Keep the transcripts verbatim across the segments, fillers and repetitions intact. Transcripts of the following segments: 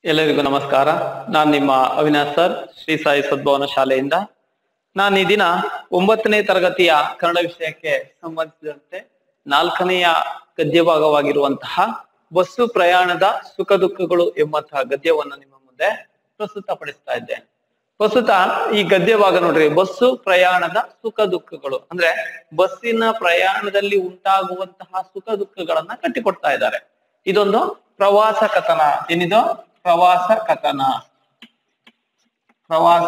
ಎಲ್ಲರಿಗೂ ನಮಸ್ಕಾರ. ನಾನು ನಿಮ್ಮ ಅವಿನಾಶ್ ಸರ್, ಶ್ರೀ ಸಾಯಿ ಸದ್ಭವನ ಶಾಲೆಯಿಂದ. ನಾನು ಈ ದಿನ ಒಂಬತ್ತನೇ ತರಗತಿಯ ಕನ್ನಡ ವಿಷಯಕ್ಕೆ ಸಂಬಂಧಿಸಿದಂತೆ ನಾಲ್ಕನೆಯ ಗದ್ಯ ಭಾಗವಾಗಿರುವಂತಹ ಬಸ್ಸು ಪ್ರಯಾಣದ ಸುಖ ದುಃಖಗಳು ಎಂಬಂತಹ ಗದ್ಯವನ್ನು ನಿಮ್ಮ ಮುಂದೆ ಪ್ರಸ್ತುತಪಡಿಸ್ತಾ ಇದ್ದೇನೆ. ಪ್ರಸ್ತುತ ಈ ಗದ್ಯ ಭಾಗ ನೋಡ್ರಿ, ಬಸ್ಸು ಪ್ರಯಾಣದ ಸುಖ ದುಃಖಗಳು ಅಂದ್ರೆ ಬಸ್ಸಿನ ಪ್ರಯಾಣದಲ್ಲಿ ಉಂಟಾಗುವಂತಹ ಸುಖ ದುಃಖಗಳನ್ನ ಕಟ್ಟಿಕೊಡ್ತಾ ಇದ್ದಾರೆ. ಇದೊಂದು ಪ್ರವಾಸ ಕಥನ. ಏನಿದು? ಪ್ರವಾಸ ಕಥನ. ಪ್ರವಾಸ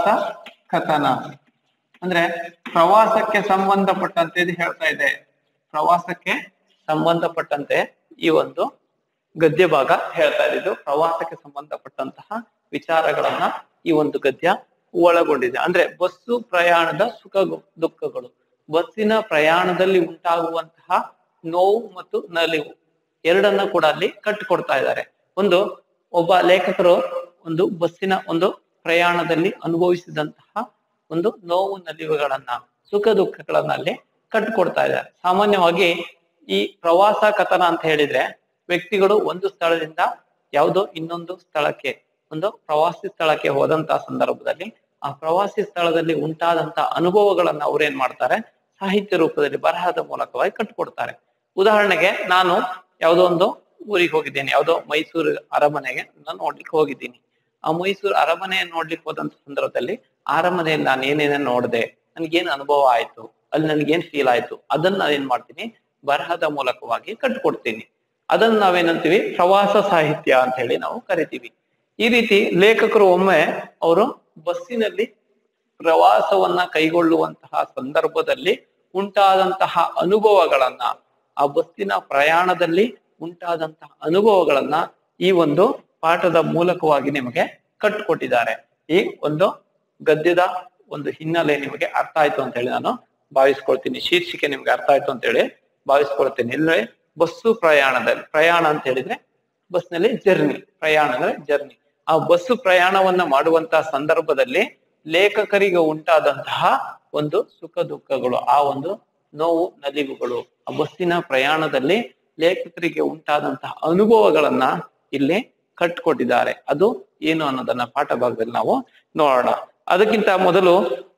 ಕಥನ ಅಂದ್ರೆ ಪ್ರವಾಸಕ್ಕೆ ಸಂಬಂಧಪಟ್ಟಂತೆ ಇದು ಹೇಳ್ತಾ ಇದೆ. ಪ್ರವಾಸಕ್ಕೆ ಸಂಬಂಧಪಟ್ಟಂತೆ ಈ ಒಂದು ಗದ್ಯ ಭಾಗ ಹೇಳ್ತಾ ಇದ್ದು ಪ್ರವಾಸಕ್ಕೆ ಸಂಬಂಧಪಟ್ಟಂತಹ ವಿಚಾರಗಳನ್ನ ಈ ಒಂದು ಗದ್ಯ ಒಳಗೊಂಡಿದೆ. ಅಂದ್ರೆ ಬಸ್ಸು ಪ್ರಯಾಣದ ಸುಖ ದುಃಖಗಳು, ಬಸ್ಸಿನ ಪ್ರಯಾಣದಲ್ಲಿ ಉಂಟಾಗುವಂತಹ ನೋವು ಮತ್ತು ನಲಿವು ಎರಡನ್ನ ಕೂಡ ಅಲ್ಲಿ ಕಟ್ಟಿಕೊಡ್ತಾ ಇದ್ದಾರೆ. ಒಂದು ಒಬ್ಬ ಲೇಖಕರು ಒಂದು ಬಸ್ಸಿನ ಒಂದು ಪ್ರಯಾಣದಲ್ಲಿ ಅನುಭವಿಸಿದಂತಹ ಒಂದು ನೋವು ನಲಿವುಗಳನ್ನ, ಸುಖ ದುಃಖಗಳನ್ನ ಅಲ್ಲಿ ಕಟ್ಟಿಕೊಡ್ತಾ ಇದ್ದಾರೆ. ಸಾಮಾನ್ಯವಾಗಿ ಈ ಪ್ರವಾಸ ಕಥನ ಅಂತ ಹೇಳಿದ್ರೆ ವ್ಯಕ್ತಿಗಳು ಒಂದು ಸ್ಥಳದಿಂದ ಯಾವುದೋ ಇನ್ನೊಂದು ಸ್ಥಳಕ್ಕೆ, ಒಂದು ಪ್ರವಾಸಿ ಸ್ಥಳಕ್ಕೆ ಹೋದಂತಹ ಸಂದರ್ಭದಲ್ಲಿ ಆ ಪ್ರವಾಸಿ ಸ್ಥಳದಲ್ಲಿ ಉಂಟಾದಂತಹ ಅನುಭವಗಳನ್ನ ಅವ್ರೇನ್ ಮಾಡ್ತಾರೆ, ಸಾಹಿತ್ಯ ರೂಪದಲ್ಲಿ ಬರಹದ ಮೂಲಕವಾಗಿ ಕಟ್ಟಿಕೊಡ್ತಾರೆ. ಉದಾಹರಣೆಗೆ, ನಾನು ಯಾವುದೋ ಒಂದು ಊರಿಗೆ ಹೋಗಿದ್ದೇನೆ, ಯಾವುದೋ ಮೈಸೂರು ಅರಮನೆಗೆ ನಾನು ನೋಡ್ಲಿಕ್ಕೆ ಹೋಗಿದ್ದೀನಿ. ಆ ಮೈಸೂರು ಅರಮನೆಯನ್ನು ನೋಡ್ಲಿಕ್ಕೆ ಹೋದಂತ ಸಂದರ್ಭದಲ್ಲಿ ಅರಮನೆಯಲ್ಲಿ ನಾನು ಏನೇನ ನೋಡಿದೆ, ನನ್ಗೇನ್ ಅನುಭವ ಆಯ್ತು, ಅಲ್ಲಿ ನನ್ಗೇನ್ ಫೀಲ್ ಆಯ್ತು, ಅದನ್ನ ನಾವೇನ್ ಮಾಡ್ತೀನಿ, ಬರಹದ ಮೂಲಕವಾಗಿ ಕಟ್ಕೊಡ್ತೀನಿ. ಅದನ್ನ ನಾವೇನಂತೀವಿ, ಪ್ರವಾಸ ಸಾಹಿತ್ಯ ಅಂತ ಹೇಳಿ ನಾವು ಕರಿತೀವಿ. ಈ ರೀತಿ ಲೇಖಕರು ಒಮ್ಮೆ ಅವರು ಬಸ್ಸಿನಲ್ಲಿ ಪ್ರವಾಸವನ್ನ ಕೈಗೊಳ್ಳುವಂತಹ ಸಂದರ್ಭದಲ್ಲಿ ಉಂಟಾದಂತಹ ಅನುಭವಗಳನ್ನ, ಆ ಬಸ್ಸಿನ ಪ್ರಯಾಣದಲ್ಲಿ ಉಂಟಾದಂತಹ ಅನುಭವಗಳನ್ನ ಈ ಒಂದು ಪಾಠದ ಮೂಲಕವಾಗಿ ನಿಮಗೆ ಕಟ್ಟಿಕೊಟ್ಟಿದ್ದಾರೆ. ಈ ಒಂದು ಗದ್ಯದ ಒಂದು ಹಿನ್ನೆಲೆ ನಿಮಗೆ ಅರ್ಥ ಆಯ್ತು ಅಂತ ಹೇಳಿ ನಾನು ಭಾವಿಸ್ಕೊಳ್ತೀನಿ. ಶೀರ್ಷಿಕೆ ನಿಮ್ಗೆ ಅರ್ಥ ಆಯ್ತು ಅಂತ ಹೇಳಿ ಭಾವಿಸ್ಕೊಳ್ತೀನಿ. ಇಲ್ಲೇ ಬಸ್ಸು ಪ್ರಯಾಣದಲ್ಲಿ, ಪ್ರಯಾಣ ಅಂತ ಹೇಳಿದ್ರೆ ಬಸ್ನಲ್ಲಿ ಜರ್ನಿ, ಪ್ರಯಾಣ ಅಂದ್ರೆ ಜರ್ನಿ. ಆ ಬಸ್ಸು ಪ್ರಯಾಣವನ್ನ ಮಾಡುವಂತಹ ಸಂದರ್ಭದಲ್ಲಿ ಲೇಖಕರಿಗೆ ಉಂಟಾದಂತಹ ಒಂದು ಸುಖ ದುಃಖಗಳು, ಆ ಒಂದು ನೋವು ನಲಿವುಗಳು, ಆ ಬಸ್ಸಿನ ಪ್ರಯಾಣದಲ್ಲಿ ಲೇಖಕರಿಗೆ ಉಂಟಾದಂತಹ ಅನುಭವಗಳನ್ನ ಇಲ್ಲಿ ಕಟ್ಕೊಟ್ಟಿದ್ದಾರೆ. ಅದು ಏನು ಅನ್ನೋದನ್ನ ಪಾಠ ಭಾಗದಲ್ಲಿ ನಾವು ನೋಡೋಣ. ಅದಕ್ಕಿಂತ ಮೊದಲು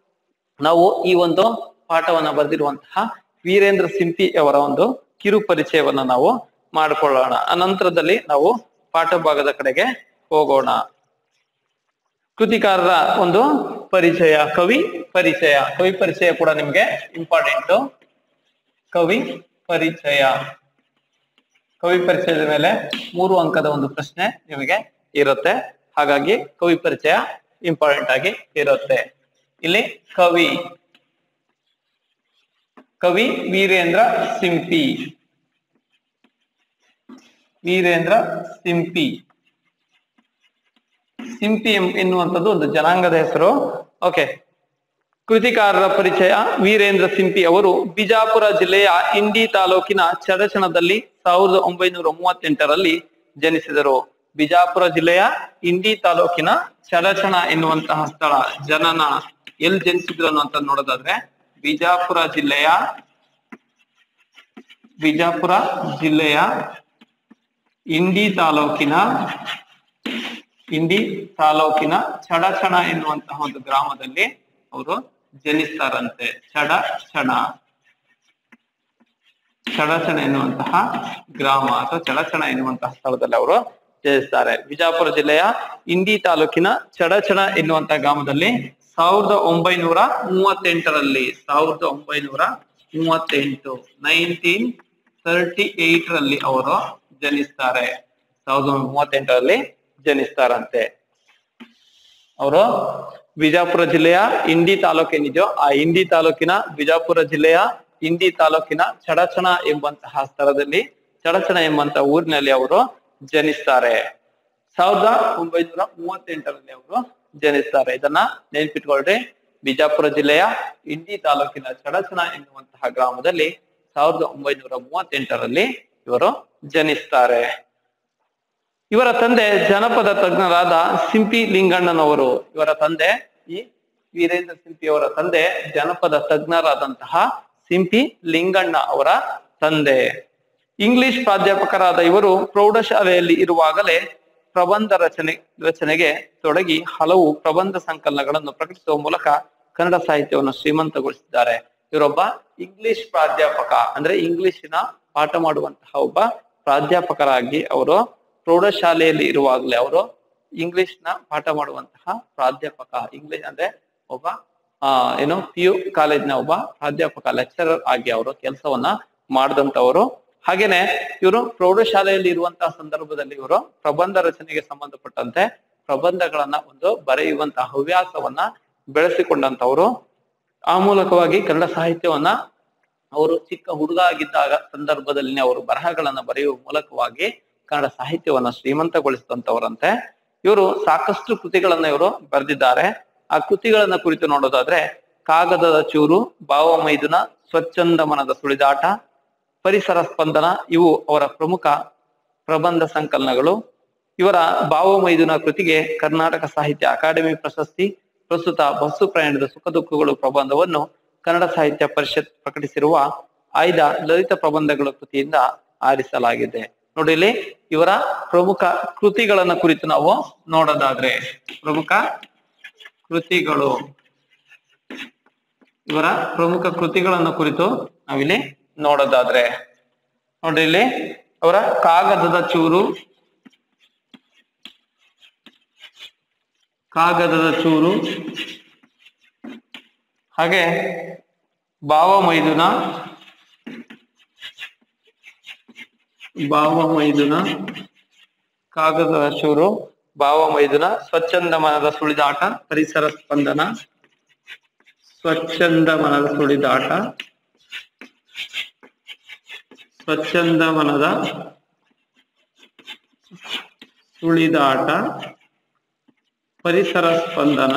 ನಾವು ಈ ಒಂದು ಪಾಠವನ್ನ ಬರೆದಿರುವಂತಹ ವೀರೇಂದ್ರ ಸಿಂಪಿ ಅವರ ಒಂದು ಕಿರು ಪರಿಚಯವನ್ನ ನಾವು ಮಾಡಿಕೊಳ್ಳೋಣ. ಆ ನಂತರದಲ್ಲಿ ನಾವು ಪಾಠ ಭಾಗದ ಕಡೆಗೆ ಹೋಗೋಣ. ಕೃತಿಕಾರರ ಒಂದು ಪರಿಚಯ, ಕವಿ ಪರಿಚಯ. ಕವಿ ಪರಿಚಯ ಕೂಡ ನಿಮ್ಗೆ ಇಂಪಾರ್ಟೆಂಟ್. ಕವಿ ಪರಿಚಯ, ಕವಿ ಪರಿಚಯದ ಮೇಲೆ ಮೂರು ಅಂಕದ ಒಂದು ಪ್ರಶ್ನೆ ನಿಮಗೆ ಇರುತ್ತೆ. ಹಾಗಾಗಿ ಕವಿ ಪರಿಚಯ ಇಂಪಾರ್ಟೆಂಟ್ ಆಗಿ ಇರುತ್ತೆ. ಇಲ್ಲಿ ಕವಿ, ಕವಿ ವೀರೇಂದ್ರ ಸಿಂಪಿ. ವೀರೇಂದ್ರ ಸಿಂಪಿ, ಸಿಂಪಿ ಎನ್ನುವಂಥದ್ದು ಒಂದು ಜನಾಂಗದ ಹೆಸರು. ಓಕೆ, ಕೃತಿಕಾರರ ಪರಿಚಯ. ವೀರೇಂದ್ರ ಸಿಂಪಿ ಅವರು ಬಿಜಾಪುರ ಜಿಲ್ಲೆಯ ಇಂಡಿ ತಾಲೂಕಿನ ಚಡಚಣದಲ್ಲಿ ಸಾವಿರದ ಒಂಬೈನೂರ ಮೂವತ್ತೆಂಟರಲ್ಲಿ ಜನಿಸಿದರು. ಬಿಜಾಪುರ ಜಿಲ್ಲೆಯ ಇಂಡಿ ತಾಲೂಕಿನ ಚಡಚಣ ಎನ್ನುವಂತಹ ಸ್ಥಳ, ಜನನ ಎಲ್ಲಿ ಜನಿಸಿದ್ರು ಅನ್ನುವಂತ ನೋಡೋದಾದ್ರೆ ಬಿಜಾಪುರ ಜಿಲ್ಲೆಯ ಬಿಜಾಪುರ ಜಿಲ್ಲೆಯ ಇಂಡಿ ತಾಲೂಕಿನ ಇಂಡಿ ತಾಲೂಕಿನ ಚಡಚಣ ಎನ್ನುವಂತಹ ಒಂದು ಗ್ರಾಮದಲ್ಲಿ ಅವರು ಜನಿಸ್ತಾರಂತೆ. ಚಡ ಚಣ ಚಡಚಣ ಎನ್ನುವಂತಹ ಗ್ರಾಮ ಅಥವಾ ಚಡಚಣ ಎನ್ನುವಂತಹ ಸ್ಥಳದಲ್ಲಿ ಅವರು ಜನಿಸ್ತಾರೆ. ಬಿಜಾಪುರ ಜಿಲ್ಲೆಯ ಇಂಡಿ ತಾಲೂಕಿನ ಚಡಚಣ ಎನ್ನುವಂತಹ ಗ್ರಾಮದಲ್ಲಿ ಸಾವಿರದ ಒಂಬೈನೂರ ಮೂವತ್ತೆಂಟರಲ್ಲಿ ಸಾವಿರದ ಒಂಬೈನೂರ ಮೂವತ್ತೆಂಟು ನೈನ್ಟೀನ್ ತರ್ಟಿ ಏಟ್ ರಲ್ಲಿ ಅವರು ಜನಿಸ್ತಾರೆ. ಸಾವಿರದ ಒಂಬೈನೂರ ಮೂವತ್ತೆಂಟರಲ್ಲಿ ಜನಿಸ್ತಾರಂತೆ. ಅವರು ಬಿಜಾಪುರ ಜಿಲ್ಲೆಯ ಇಂಡಿ ತಾಲೂಕೇನಿದೆಯೋ ಆ ಇಂಡಿ ತಾಲೂಕಿನ ಬಿಜಾಪುರ ಜಿಲ್ಲೆಯ ಇಂಡಿ ತಾಲೂಕಿನ ಚಡಚಣ ಎಂಬಂತಹ ಸ್ಥಳದಲ್ಲಿ, ಚಡಚಣ ಎಂಬಂತಹ ಊರಿನಲ್ಲಿ ಅವರು ಜನಿಸ್ತಾರೆ. ಸಾವಿರದ ಒಂಬೈನೂರ ಮೂವತ್ತೆಂಟರಲ್ಲಿ ಅವರು ಜನಿಸ್ತಾರೆ. ಇದನ್ನ ನೆನಪಿಟ್ಕೊಳ್ರಿ. ಬಿಜಾಪುರ ಜಿಲ್ಲೆಯ ಇಂಡಿ ತಾಲೂಕಿನ ಚಡಚಣ ಎನ್ನುವಂತಹ ಗ್ರಾಮದಲ್ಲಿ ಸಾವಿರದ ಒಂಬೈನೂರ ಮೂವತ್ತೆಂಟರಲ್ಲಿ ಇವರು ಜನಿಸ್ತಾರೆ. ಇವರ ತಂದೆ ಜನಪದ ತಜ್ಞರಾದ ಸಿಂಪಿ ಲಿಂಗಣ್ಣನವರು. ಇವರ ತಂದೆ, ಈ ವೀರೇಂದ್ರ ಸಿಂಪಿ ಅವರ ತಂದೆ ಜನಪದ ತಜ್ಞರಾದಂತಹ ಸಿಂಪಿ ಲಿಂಗಣ್ಣ ಅವರ ತಂದೆ. ಇಂಗ್ಲಿಷ್ ಪ್ರಾಧ್ಯಾಪಕರಾದ ಇವರು ಪ್ರೌಢಶಾಲೆಯಲ್ಲಿ ಇರುವಾಗಲೇ ಪ್ರಬಂಧ ರಚನೆ ರಚನೆಗೆ ತೊಡಗಿ ಹಲವು ಪ್ರಬಂಧ ಸಂಕಲನಗಳನ್ನು ಪ್ರಕಟಿಸುವ ಮೂಲಕ ಕನ್ನಡ ಸಾಹಿತ್ಯವನ್ನು ಶ್ರೀಮಂತಗೊಳಿಸಿದ್ದಾರೆ. ಇವರೊಬ್ಬ ಇಂಗ್ಲಿಷ್ ಪ್ರಾಧ್ಯಾಪಕ, ಅಂದ್ರೆ ಇಂಗ್ಲಿಶಿನ ಪಾಠ ಮಾಡುವಂತಹ ಒಬ್ಬ ಪ್ರಾಧ್ಯಾಪಕರಾಗಿ ಅವರು ಪ್ರೌಢಶಾಲೆಯಲ್ಲಿ ಇರುವಾಗಲೇ ಅವರು ಇಂಗ್ಲಿಷ್ ನ ಪಾಠ ಮಾಡುವಂತಹ ಪ್ರಾಧ್ಯಾಪಕ, ಇಂಗ್ಲಿಷ್ ಅಂದ್ರೆ ಒಬ್ಬ ಆ ಏನು ಪಿ ಯು ಕಾಲೇಜ್ನ ಒಬ್ಬ ಪ್ರಾಧ್ಯಾಪಕ ಲೆಕ್ಚರರ್ ಆಗಿ ಅವರು ಕೆಲಸವನ್ನ ಮಾಡಿದಂತವರು. ಹಾಗೇನೆ ಇವರು ಪ್ರೌಢಶಾಲೆಯಲ್ಲಿ ಇರುವಂತಹ ಸಂದರ್ಭದಲ್ಲಿ ಇವರು ಪ್ರಬಂಧ ರಚನೆಗೆ ಸಂಬಂಧಪಟ್ಟಂತೆ ಪ್ರಬಂಧಗಳನ್ನ ಒಂದು ಬರೆಯುವಂತಹ ಹವ್ಯಾಸವನ್ನ ಬೆಳೆಸಿಕೊಂಡಂತವರು. ಆ ಮೂಲಕವಾಗಿ ಕನ್ನಡ ಸಾಹಿತ್ಯವನ್ನ ಅವರು ಚಿಕ್ಕ ಹುಡುಗ ಆಗಿದ್ದಾಗ ಸಂದರ್ಭದಲ್ಲಿ ಅವರು ಬರಹಗಳನ್ನ ಬರೆಯುವ ಮೂಲಕವಾಗಿ ಕನ್ನಡ ಸಾಹಿತ್ಯವನ್ನ ಶ್ರೀಮಂತಗೊಳಿಸಿದಂತವರಂತೆ. ಇವರು ಸಾಕಷ್ಟು ಕೃತಿಗಳನ್ನ ಇವರು ಬರೆದಿದ್ದಾರೆ. ಆ ಕೃತಿಗಳನ್ನ ಕುರಿತು ನೋಡೋದಾದ್ರೆ ಕಾಗದದ ಚೂರು, ಭಾವಮೈದುನ, ಸ್ವಚ್ಛಂದ ಮನದ ಸುಳಿದಾಟ, ಪರಿಸರ ಸ್ಪಂದನ ಇವು ಅವರ ಪ್ರಮುಖ ಪ್ರಬಂಧ ಸಂಕಲನಗಳು. ಇವರ ಭಾವಮೈದುನ ಕೃತಿಗೆ ಕರ್ನಾಟಕ ಸಾಹಿತ್ಯ ಅಕಾಡೆಮಿ ಪ್ರಶಸ್ತಿ, ಪ್ರಸ್ತುತ ಬಸ್ಸು ಪ್ರಯಾಣದ ಸುಖ ದುಃಖಗಳು ಪ್ರಬಂಧವನ್ನು ಕನ್ನಡ ಸಾಹಿತ್ಯ ಪರಿಷತ್ ಪ್ರಕಟಿಸಿರುವ ಆಯ್ದ ಲಲಿತ ಪ್ರಬಂಧಗಳ ಕೃತಿಯಿಂದ ಆರಿಸಲಾಗಿದೆ. ನೋಡಿ ಇಲ್ಲಿ ಇವರ ಪ್ರಮುಖ ಕೃತಿಗಳನ್ನ ಕುರಿತು ನಾವು ನೋಡೋದಾದ್ರೆ ಪ್ರಮುಖ ಕೃತಿಗಳು, ಇವರ ಪ್ರಮುಖ ಕೃತಿಗಳನ್ನು ಕುರಿತು ನಾವಿಲ್ಲಿ ನೋಡೋದಾದ್ರೆ ನೋಡಿ ಇಲ್ಲಿ ಅವರ ಕಾಗದದ ಚೂರು, ಕಾಗದದ ಚೂರು ಹಾಗೆ ಭಾವಮೈದುನ, ಭಾವಮೈದುನ, ಕಾಗದದ ಚೂರು, ಭಾವಮೈದುನ, ಸ್ವಚ್ಛಂದ ಮನದ ಸುಳಿದಾಟ, ಪರಿಸರ ಸ್ಪಂದನ, ಸ್ವಚ್ಛಂದ ಮನದ ಸುಳಿದಾಟ, ಸ್ವಚ್ಛಂದ ಮನದ ಸುಳಿದಾಟ, ಪರಿಸರ ಸ್ಪಂದನ,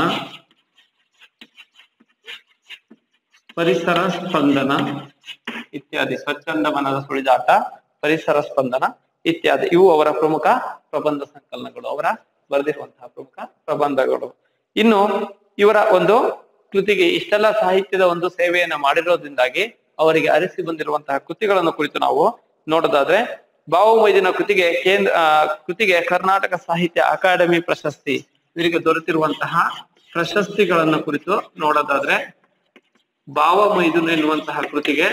ಪರಿಸರ ಸ್ಪಂದನ ಇತ್ಯಾದಿ. ಸ್ವಚ್ಛಂದ ಮನದ ಸುಳಿದಾಟ, ಪರಿಸರ ಸ್ಪಂದನ ಇತ್ಯಾದಿ ಇವು ಅವರ ಪ್ರಮುಖ ಪ್ರಬಂಧ ಸಂಕಲನಗಳು, ಅವರ ಬರೆದಿರುವಂತಹ ಪ್ರಮುಖ ಪ್ರಬಂಧಗಳು. ಇನ್ನು ಇವರ ಒಂದು ಕೃತಿಗೆ ಇಷ್ಟೆಲ್ಲ ಸಾಹಿತ್ಯದ ಒಂದು ಸೇವೆಯನ್ನ ಮಾಡಿರೋದ್ರಿಂದಾಗಿ ಅವರಿಗೆ ಅರಸಿ ಬಂದಿರುವಂತಹ ಕೃತಿಗಳನ್ನು ಕುರಿತು ನಾವು ನೋಡೋದಾದ್ರೆ ಭಾವಮೈದಿನ ಕೃತಿಗೆ ಕೇಂದ್ರ ಕೃತಿಗೆ ಕರ್ನಾಟಕ ಸಾಹಿತ್ಯ ಅಕಾಡೆಮಿ ಪ್ರಶಸ್ತಿ, ಇವರಿಗೆ ದೊರೆತಿರುವಂತಹ ಪ್ರಶಸ್ತಿಗಳನ್ನ ಕುರಿತು ನೋಡೋದಾದ್ರೆ ಭಾವಮೈದುನ ಎನ್ನುವಂತಹ ಕೃತಿಗೆ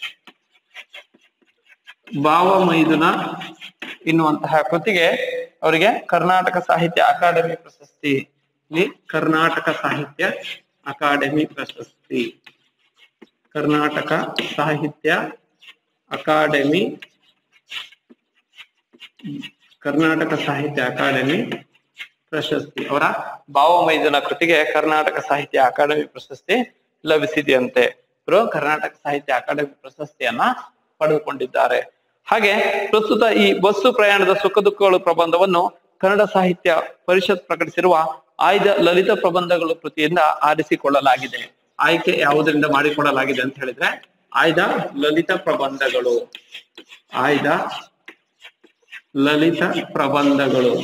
ಭಾವಮೈದುನ ಎನ್ನುವಂತಹ ಕೃತಿಗೆ ಅವರಿಗೆ ಕರ್ನಾಟಕ ಸಾಹಿತ್ಯ ಅಕಾಡೆಮಿ ಪ್ರಶಸ್ತಿ, ಇಲ್ಲಿ ಕರ್ನಾಟಕ ಸಾಹಿತ್ಯ ಅಕಾಡೆಮಿ ಪ್ರಶಸ್ತಿ, ಕರ್ನಾಟಕ ಸಾಹಿತ್ಯ ಅಕಾಡೆಮಿ ಕರ್ನಾಟಕ ಸಾಹಿತ್ಯ ಅಕಾಡೆಮಿ ಪ್ರಶಸ್ತಿ ಅವರ ಭಾವಮೈದುನ ಕೃತಿಗೆ ಕರ್ನಾಟಕ ಸಾಹಿತ್ಯ ಅಕಾಡೆಮಿ ಪ್ರಶಸ್ತಿ ಲಭಿಸಿದೆಯಂತೆ. ಇವರು ಕರ್ನಾಟಕ ಸಾಹಿತ್ಯ ಅಕಾಡೆಮಿ ಪ್ರಶಸ್ತಿಯನ್ನ ಪಡೆದುಕೊಂಡಿದ್ದಾರೆ. ಹಾಗೆ ಪ್ರಸ್ತುತ ಈ ಬಸ್ಸು ಪ್ರಯಾಣದ ಸುಖ ದುಃಖಗಳು ಪ್ರಬಂಧವನ್ನು ಕನ್ನಡ ಸಾಹಿತ್ಯ ಪರಿಷತ್ ಪ್ರಕಟಿಸಿರುವ ಆಯ್ದ ಲಲಿತ ಪ್ರಬಂಧಗಳು ಕೃತಿಯಿಂದ ಆರಿಸಿಕೊಳ್ಳಲಾಗಿದೆ. ಆಯ್ಕೆ ಯಾವುದರಿಂದ ಮಾಡಿಕೊಳ್ಳಲಾಗಿದೆ ಅಂತ ಹೇಳಿದ್ರೆ ಆಯ್ದ ಲಲಿತ ಪ್ರಬಂಧಗಳು, ಆಯ್ದ ಲಲಿತ ಪ್ರಬಂಧಗಳು,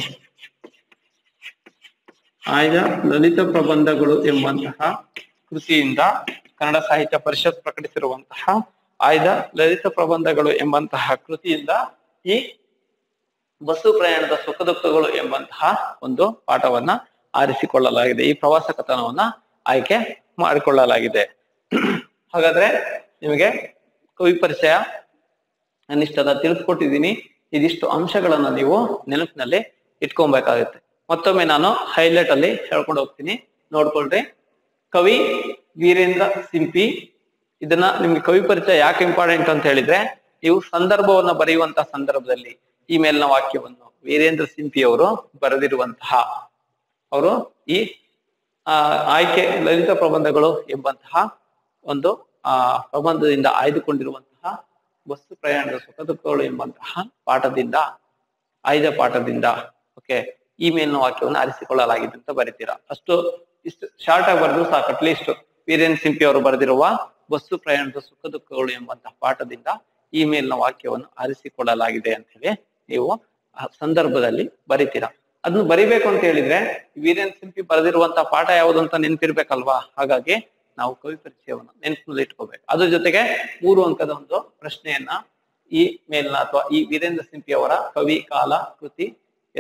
ಆಯ್ದ ಲಲಿತ ಪ್ರಬಂಧಗಳು ಎಂಬಂತಹ ಕೃತಿಯಿಂದ ಕನ್ನಡ ಸಾಹಿತ್ಯ ಪರಿಷತ್ ಪ್ರಕಟಿಸಿರುವಂತಹ ಆಯ್ದ ಲಲಿತ ಪ್ರಬಂಧಗಳು ಎಂಬಂತಹ ಕೃತಿಯಿಂದ ಈ ಬಸ್ಸು ಪ್ರಯಾಣದ ಸುಖ ದುಃಖಗಳು ಎಂಬಂತಹ ಒಂದು ಪಾಠವನ್ನ ಆರಿಸಿಕೊಳ್ಳಲಾಗಿದೆ. ಈ ಪ್ರವಾಸ ಕಥನವನ್ನ ಆಯ್ಕೆ ಮಾಡಿಕೊಳ್ಳಲಾಗಿದೆ. ಹಾಗಾದ್ರೆ ನಿಮಗೆ ಕವಿ ಪರಿಚಯ ಅನಿಷ್ಟದ ತಿಳಿಸ್ಕೊಟ್ಟಿದ್ದೀನಿ. ಇದಿಷ್ಟು ಅಂಶಗಳನ್ನ ನೀವು ನೆನಪಿನಲ್ಲಿ ಇಟ್ಕೊಬೇಕಾಗುತ್ತೆ. ಮತ್ತೊಮ್ಮೆ ನಾನು ಹೈಲೈಟ್ ಅಲ್ಲಿ ಹೇಳ್ಕೊಂಡು ಹೋಗ್ತೀನಿ, ನೋಡ್ಕೊಳ್ರಿ. ಕವಿ ವೀರೇಂದ್ರ ಸಿಂಪಿ, ಇದನ್ನ ನಿಮ್ಗೆ ಕವಿ ಪರಿಚಯ ಯಾಕೆ ಇಂಪಾರ್ಟೆಂಟ್ ಅಂತ ಹೇಳಿದ್ರೆ ನೀವು ಸಂದರ್ಭವನ್ನ ಬರೆಯುವಂತಹ ಸಂದರ್ಭದಲ್ಲಿ ಈ ಮೇಲಿನ ವಾಕ್ಯವನ್ನು ವೀರೇಂದ್ರ ಸಿಂಪಿ ಅವರು ಬರೆದಿರುವಂತಹ ಅವರು ಈ ಆ ಆಯ್ಕೆ ಲಲಿತ ಪ್ರಬಂಧಗಳು ಎಂಬಂತಹ ಒಂದು ಆ ಪ್ರಬಂಧದಿಂದ ಆಯ್ದುಕೊಂಡಿರುವಂತಹ ಬಸ್ಸು ಪ್ರಯಾಣದ ಸುಖ ದುಃಖಗಳು ಎಂಬಂತಹ ಪಾಠದಿಂದ ಆಯ್ದ ಪಾಠದಿಂದ ಓಕೆ ಈ ಮೇಲಿನ ವಾಕ್ಯವನ್ನು ಆರಿಸಿಕೊಳ್ಳಲಾಗಿದೆ ಅಂತ ಬರೀತೀರಾ. ಅಷ್ಟು ಇಷ್ಟು ಶಾರ್ಟ್ ಆಗಿ ಬರೆದು ಸಾಕು. ಅಟ್ಲೀಸ್ಟ್ ವೀರೇಂದ್ರ ಸಿಂಪಿ ಅವರು ಬರೆದಿರುವ ಬಸ್ಸು ಪ್ರಯಾಣದ ಸುಖ ದುಃಖಗಳು ಎಂಬಂತಹ ಪಾಠದಿಂದ ಈ ಮೇಲಿನ ವಾಕ್ಯವನ್ನು ಆರಿಸಿಕೊಳ್ಳಲಾಗಿದೆ ಅಂತ ಹೇಳಿ ನೀವು ಆ ಸಂದರ್ಭದಲ್ಲಿ ಬರಿತೀರಾ. ಅದನ್ನು ಬರಿಬೇಕು ಅಂತ ಹೇಳಿದ್ರೆ ವೀರೇಂದ್ರ ಸಿಂಪಿ ಬರೆದಿರುವಂತಹ ಪಾಠ ಯಾವುದು ಅಂತ ನೆನಪಿರ್ಬೇಕಲ್ವಾ. ಹಾಗಾಗಿ ನಾವು ಕವಿ ಪರಿಚಯವನ್ನು ನೆನಪಿನಲ್ಲಿ ಇಟ್ಕೋಬೇಕು. ಅದ್ರ ಜೊತೆಗೆ ಮೂರು ಅಂಕದ ಒಂದು ಪ್ರಶ್ನೆಯನ್ನ ಈ ಮೇಲಿನ ಅಥವಾ ಈ ವೀರೇಂದ್ರ ಸಿಂಪಿ ಅವರ ಕವಿ ಕಾಲ ಕೃತಿಯನ್ನ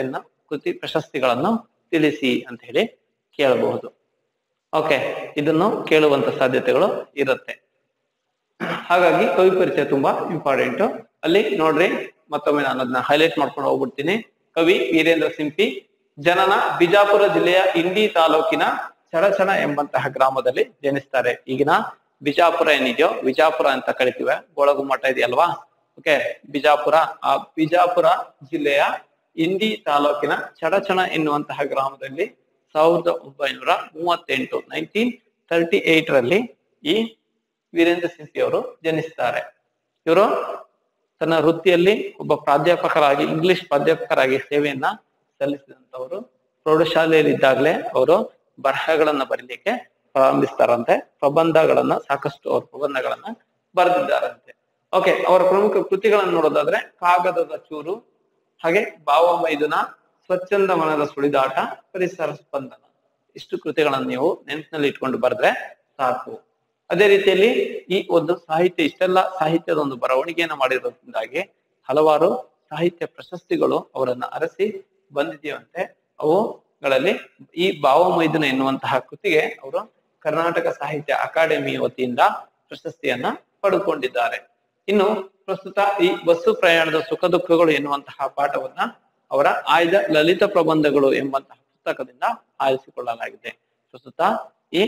ಕೃತಿ ಪ್ರಶಸ್ತಿಗಳನ್ನು ತಿಳಿಸಿ ಅಂತ ಹೇಳಿ ಕೇಳಬಹುದು. ಓಕೆ, ಇದನ್ನು ಕೇಳುವಂತ ಸಾಧ್ಯತೆಗಳು ಇರುತ್ತೆ. ಹಾಗಾಗಿ ಕವಿ ಪರಿಚಯ ತುಂಬಾ ಇಂಪಾರ್ಟೆಂಟ್. ಅಲ್ಲಿ ನೋಡ್ರಿ, ಮತ್ತೊಮ್ಮೆ ನಾನು ಅದನ್ನ ಹೈಲೈಟ್ ಮಾಡ್ಕೊಂಡು ಹೋಗ್ಬಿಡ್ತೀನಿ. ಕವಿ ವೀರೇಂದ್ರ ಸಿಂಪಿ ಜನನ ಬಿಜಾಪುರ ಜಿಲ್ಲೆಯ ಇಂಡಿ ತಾಲೂಕಿನ ಚಡಚಣ ಎಂಬಂತಹ ಗ್ರಾಮದಲ್ಲಿ ಜನಿಸ್ತಾರೆ. ಈಗಿನ ಬಿಜಾಪುರ ಏನಿದೆಯೋ, ವಿಜಾಪುರ ಅಂತ ಕರಿತೀವಿ, ಗೋಳಗುಮ್ಮಟ ಇದೆಯಲ್ವಾ, ಓಕೆ, ಬಿಜಾಪುರ, ಆ ಬಿಜಾಪುರ ಜಿಲ್ಲೆಯ ಇಂಡಿ ತಾಲೂಕಿನ ಚಡಚಣ ಎನ್ನುವಂತಹ ಗ್ರಾಮದಲ್ಲಿ ಸಾವಿರದ ಒಂಬೈನೂರ ಮೂವತ್ತೆಂಟು ನೈನ್ಟೀನ್ ತರ್ಟಿ ಏಟ್ ರಲ್ಲಿ ಈ ವೀರೇಂದ್ರ ಸಿಂಪಿ ಅವರು ಜನಿಸ್ತಾರೆ. ಇವರು ತನ್ನ ವೃತ್ತಿಯಲ್ಲಿ ಒಬ್ಬ ಪ್ರಾಧ್ಯಾಪಕರಾಗಿ, ಇಂಗ್ಲಿಷ್ ಪ್ರಾಧ್ಯಾಪಕರಾಗಿ ಸೇವೆಯನ್ನ ಸಲ್ಲಿಸಿದಂತವರು. ಪ್ರೌಢಶಾಲೆಯಲ್ಲಿ ಇದ್ದಾಗಲೇ ಅವರು ಬರಹಗಳನ್ನ ಬರೀಲಿಕ್ಕೆ ಪ್ರಾರಂಭಿಸ್ತಾರಂತೆ. ಪ್ರಬಂಧಗಳನ್ನ ಸಾಕಷ್ಟು ಅವ್ರ ಪ್ರಬಂಧಗಳನ್ನ ಬರೆದಿದ್ದಾರಂತೆ. ಓಕೆ, ಅವರ ಪ್ರಮುಖ ಕೃತಿಗಳನ್ನು ನೋಡೋದಾದ್ರೆ ಕಾಗದದ ಚೂರು, ಹಾಗೆ ಭಾವಮೈದುನ, ಸ್ವಚ್ಛಂದ ಮನದ ಸುಳಿದಾಟ, ಪರಿಸರ ಸ್ಪಂದನ, ಇಷ್ಟು ಕೃತಿಗಳನ್ನು ನೀವು ನೆನಪಿನಲ್ಲಿ ಇಟ್ಕೊಂಡು ಬರೆದ್ರೆ ಸಾಕು. ಅದೇ ರೀತಿಯಲ್ಲಿ ಈ ಒಂದು ಸಾಹಿತ್ಯ, ಇಷ್ಟೆಲ್ಲ ಸಾಹಿತ್ಯದ ಒಂದು ಬರವಣಿಗೆಯನ್ನು ಮಾಡಿರೋದ್ರಿಂದಾಗಿ ಹಲವಾರು ಸಾಹಿತ್ಯ ಪ್ರಶಸ್ತಿಗಳು ಅವರನ್ನ ಅರಸಿ ಬಂದಿದೆಯಂತೆ. ಅವುಗಳಲ್ಲಿ ಈ ಭಾವಮೈದುನ ಎನ್ನುವಂತಹ ಕೃತಿಗೆ ಅವರು ಕರ್ನಾಟಕ ಸಾಹಿತ್ಯ ಅಕಾಡೆಮಿ ವತಿಯಿಂದ ಪ್ರಶಸ್ತಿಯನ್ನ ಪಡೆದುಕೊಂಡಿದ್ದಾರೆ. ಇನ್ನು ಪ್ರಸ್ತುತ ಈ ಬಸ್ಸು ಪ್ರಯಾಣದ ಸುಖ ದುಃಖಗಳು ಎನ್ನುವಂತಹ ಪಾಠವನ್ನ ಅವರ ಆಯ್ದ ಲಲಿತ ಪ್ರಬಂಧಗಳು ಎಂಬಂತಹ ಪುಸ್ತಕದಿಂದ ಆರಿಸಿಕೊಳ್ಳಲಾಗಿದೆ. ಪ್ರಸ್ತುತ ಈ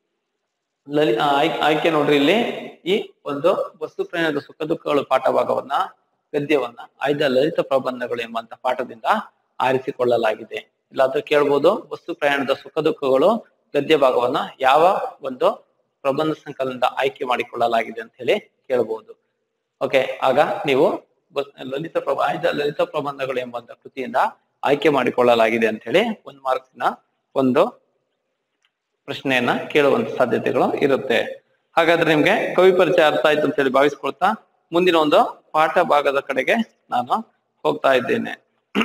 ಲಲಿ ಆಯ್ಕೆ ನೋಡ್ರಿ, ಇಲ್ಲಿ ಈ ಒಂದು ಬಸ್ಸು ಪ್ರಯಾಣದ ಸುಖ ದುಃಖಗಳು ಪಾಠ ಭಾಗವನ್ನ, ಗದ್ಯವನ್ನ ಆಯ್ದ ಲಲಿತ ಪ್ರಬಂಧಗಳು ಎಂಬಂತಹ ಪಾಠದಿಂದ ಆರಿಸಿಕೊಳ್ಳಲಾಗಿದೆ. ಇಲ್ಲಾದ್ರೂ ಕೇಳ್ಬೋದು, ಬಸ್ಸು ಪ್ರಯಾಣದ ಸುಖ ದುಃಖಗಳು ಗದ್ಯ ಭಾಗವನ್ನ ಯಾವ ಒಂದು ಪ್ರಬಂಧ ಸಂಕಲನದಿಂದ ಆಯ್ಕೆ ಮಾಡಿಕೊಳ್ಳಲಾಗಿದೆ ಅಂತ ಹೇಳಿ ಕೇಳಬಹುದು. ಓಕೆ, ಆಗ ನೀವು ಲಲಿತ ಪ್ರಬ ಆಯ್ದ ಲಲಿತ ಪ್ರಬಂಧಗಳು ಎಂಬಂತ ಕೃತಿಯಿಂದ ಆಯ್ಕೆ ಮಾಡಿಕೊಳ್ಳಲಾಗಿದೆ ಅಂತ ಹೇಳಿ ಒಂದು ಮಾರ್ಕ್ಸ್ನ ಒಂದು ಪ್ರಶ್ನೆಯನ್ನ ಕೇಳುವಂತ ಸಾಧ್ಯತೆಗಳು ಇರುತ್ತೆ. ಹಾಗಾದ್ರೆ ನಿಮ್ಗೆ ಕವಿ ಪರಿಚಯ ಅರ್ಥ ಆಯ್ತು ಅಂತ ಹೇಳಿ ಭಾವಿಸ್ಕೊಳ್ತಾ ಮುಂದಿನ ಒಂದು ಪಾಠ ಭಾಗದ ಕಡೆಗೆ ನಾನು ಹೋಗ್ತಾ ಇದ್ದೇನೆ.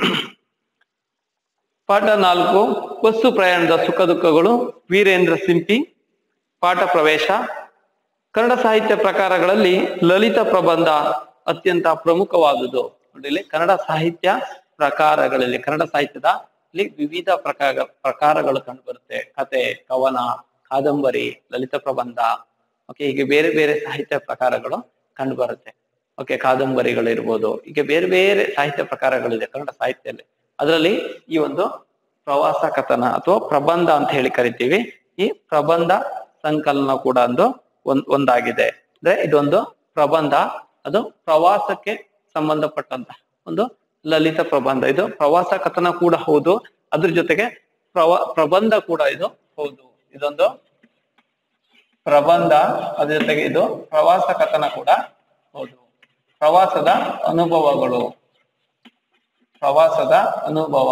ಪಾಠ ನಾಲ್ಕು, ಬಸ್ಸು ಪ್ರಯಾಣದ ಸುಖ ದುಃಖಗಳು, ವೀರೇಂದ್ರ ಸಿಂಪಿ. ಪಾಠ ಪ್ರವೇಶ. ಕನ್ನಡ ಸಾಹಿತ್ಯ ಪ್ರಕಾರಗಳಲ್ಲಿ ಲಲಿತ ಪ್ರಬಂಧ ಅತ್ಯಂತ ಪ್ರಮುಖವಾದುದು. ನೋಡಿ, ಕನ್ನಡ ಸಾಹಿತ್ಯ ಪ್ರಕಾರಗಳಲ್ಲಿ, ಕನ್ನಡ ಸಾಹಿತ್ಯದ ಇಲ್ಲಿ ವಿವಿಧ ಪ್ರಕಾರ ಪ್ರಕಾರಗಳು ಕಂಡು ಬರುತ್ತೆ. ಕತೆ, ಕವನ, ಕಾದಂಬರಿ, ಲಲಿತ ಪ್ರಬಂಧ, ಓಕೆ, ಹೀಗೆ ಬೇರೆ ಬೇರೆ ಸಾಹಿತ್ಯ ಪ್ರಕಾರಗಳು ಕಂಡು ಬರುತ್ತೆ. ಓಕೆ, ಕಾದಂಬರಿಗಳಿರ್ಬೋದು, ಹೀಗೆ ಬೇರೆ ಬೇರೆ ಸಾಹಿತ್ಯ ಪ್ರಕಾರಗಳಿದೆ ಕನ್ನಡ ಸಾಹಿತ್ಯದಲ್ಲಿ. ಅದರಲ್ಲಿ ಈ ಒಂದು ಪ್ರವಾಸ ಕಥನ ಅಥವಾ ಪ್ರಬಂಧ ಅಂತ ಹೇಳಿ ಕರಿತೀವಿ. ಈ ಪ್ರಬಂಧ ಸಂಕಲನ ಕೂಡ ಒಂದು ಒಂದ್ ಒಂದಾಗಿದೆ. ಅಂದ್ರೆ ಇದೊಂದು ಪ್ರಬಂಧ, ಅದು ಪ್ರವಾಸಕ್ಕೆ ಸಂಬಂಧಪಟ್ಟಂತಹ ಒಂದು ಲಲಿತ ಪ್ರಬಂಧ. ಇದು ಪ್ರವಾಸ ಕಥನ ಕೂಡ ಹೌದು, ಅದ್ರ ಜೊತೆಗೆ ಪ್ರವ ಪ್ರಬಂಧ ಕೂಡ ಇದು ಹೌದು. ಇದೊಂದು ಪ್ರಬಂಧ, ಅದ್ರ ಜೊತೆಗೆ ಇದು ಪ್ರವಾಸ ಕಥನ ಕೂಡ ಹೌದು. ಪ್ರವಾಸದ ಅನುಭವಗಳು, ಪ್ರವಾಸದ ಅನುಭವ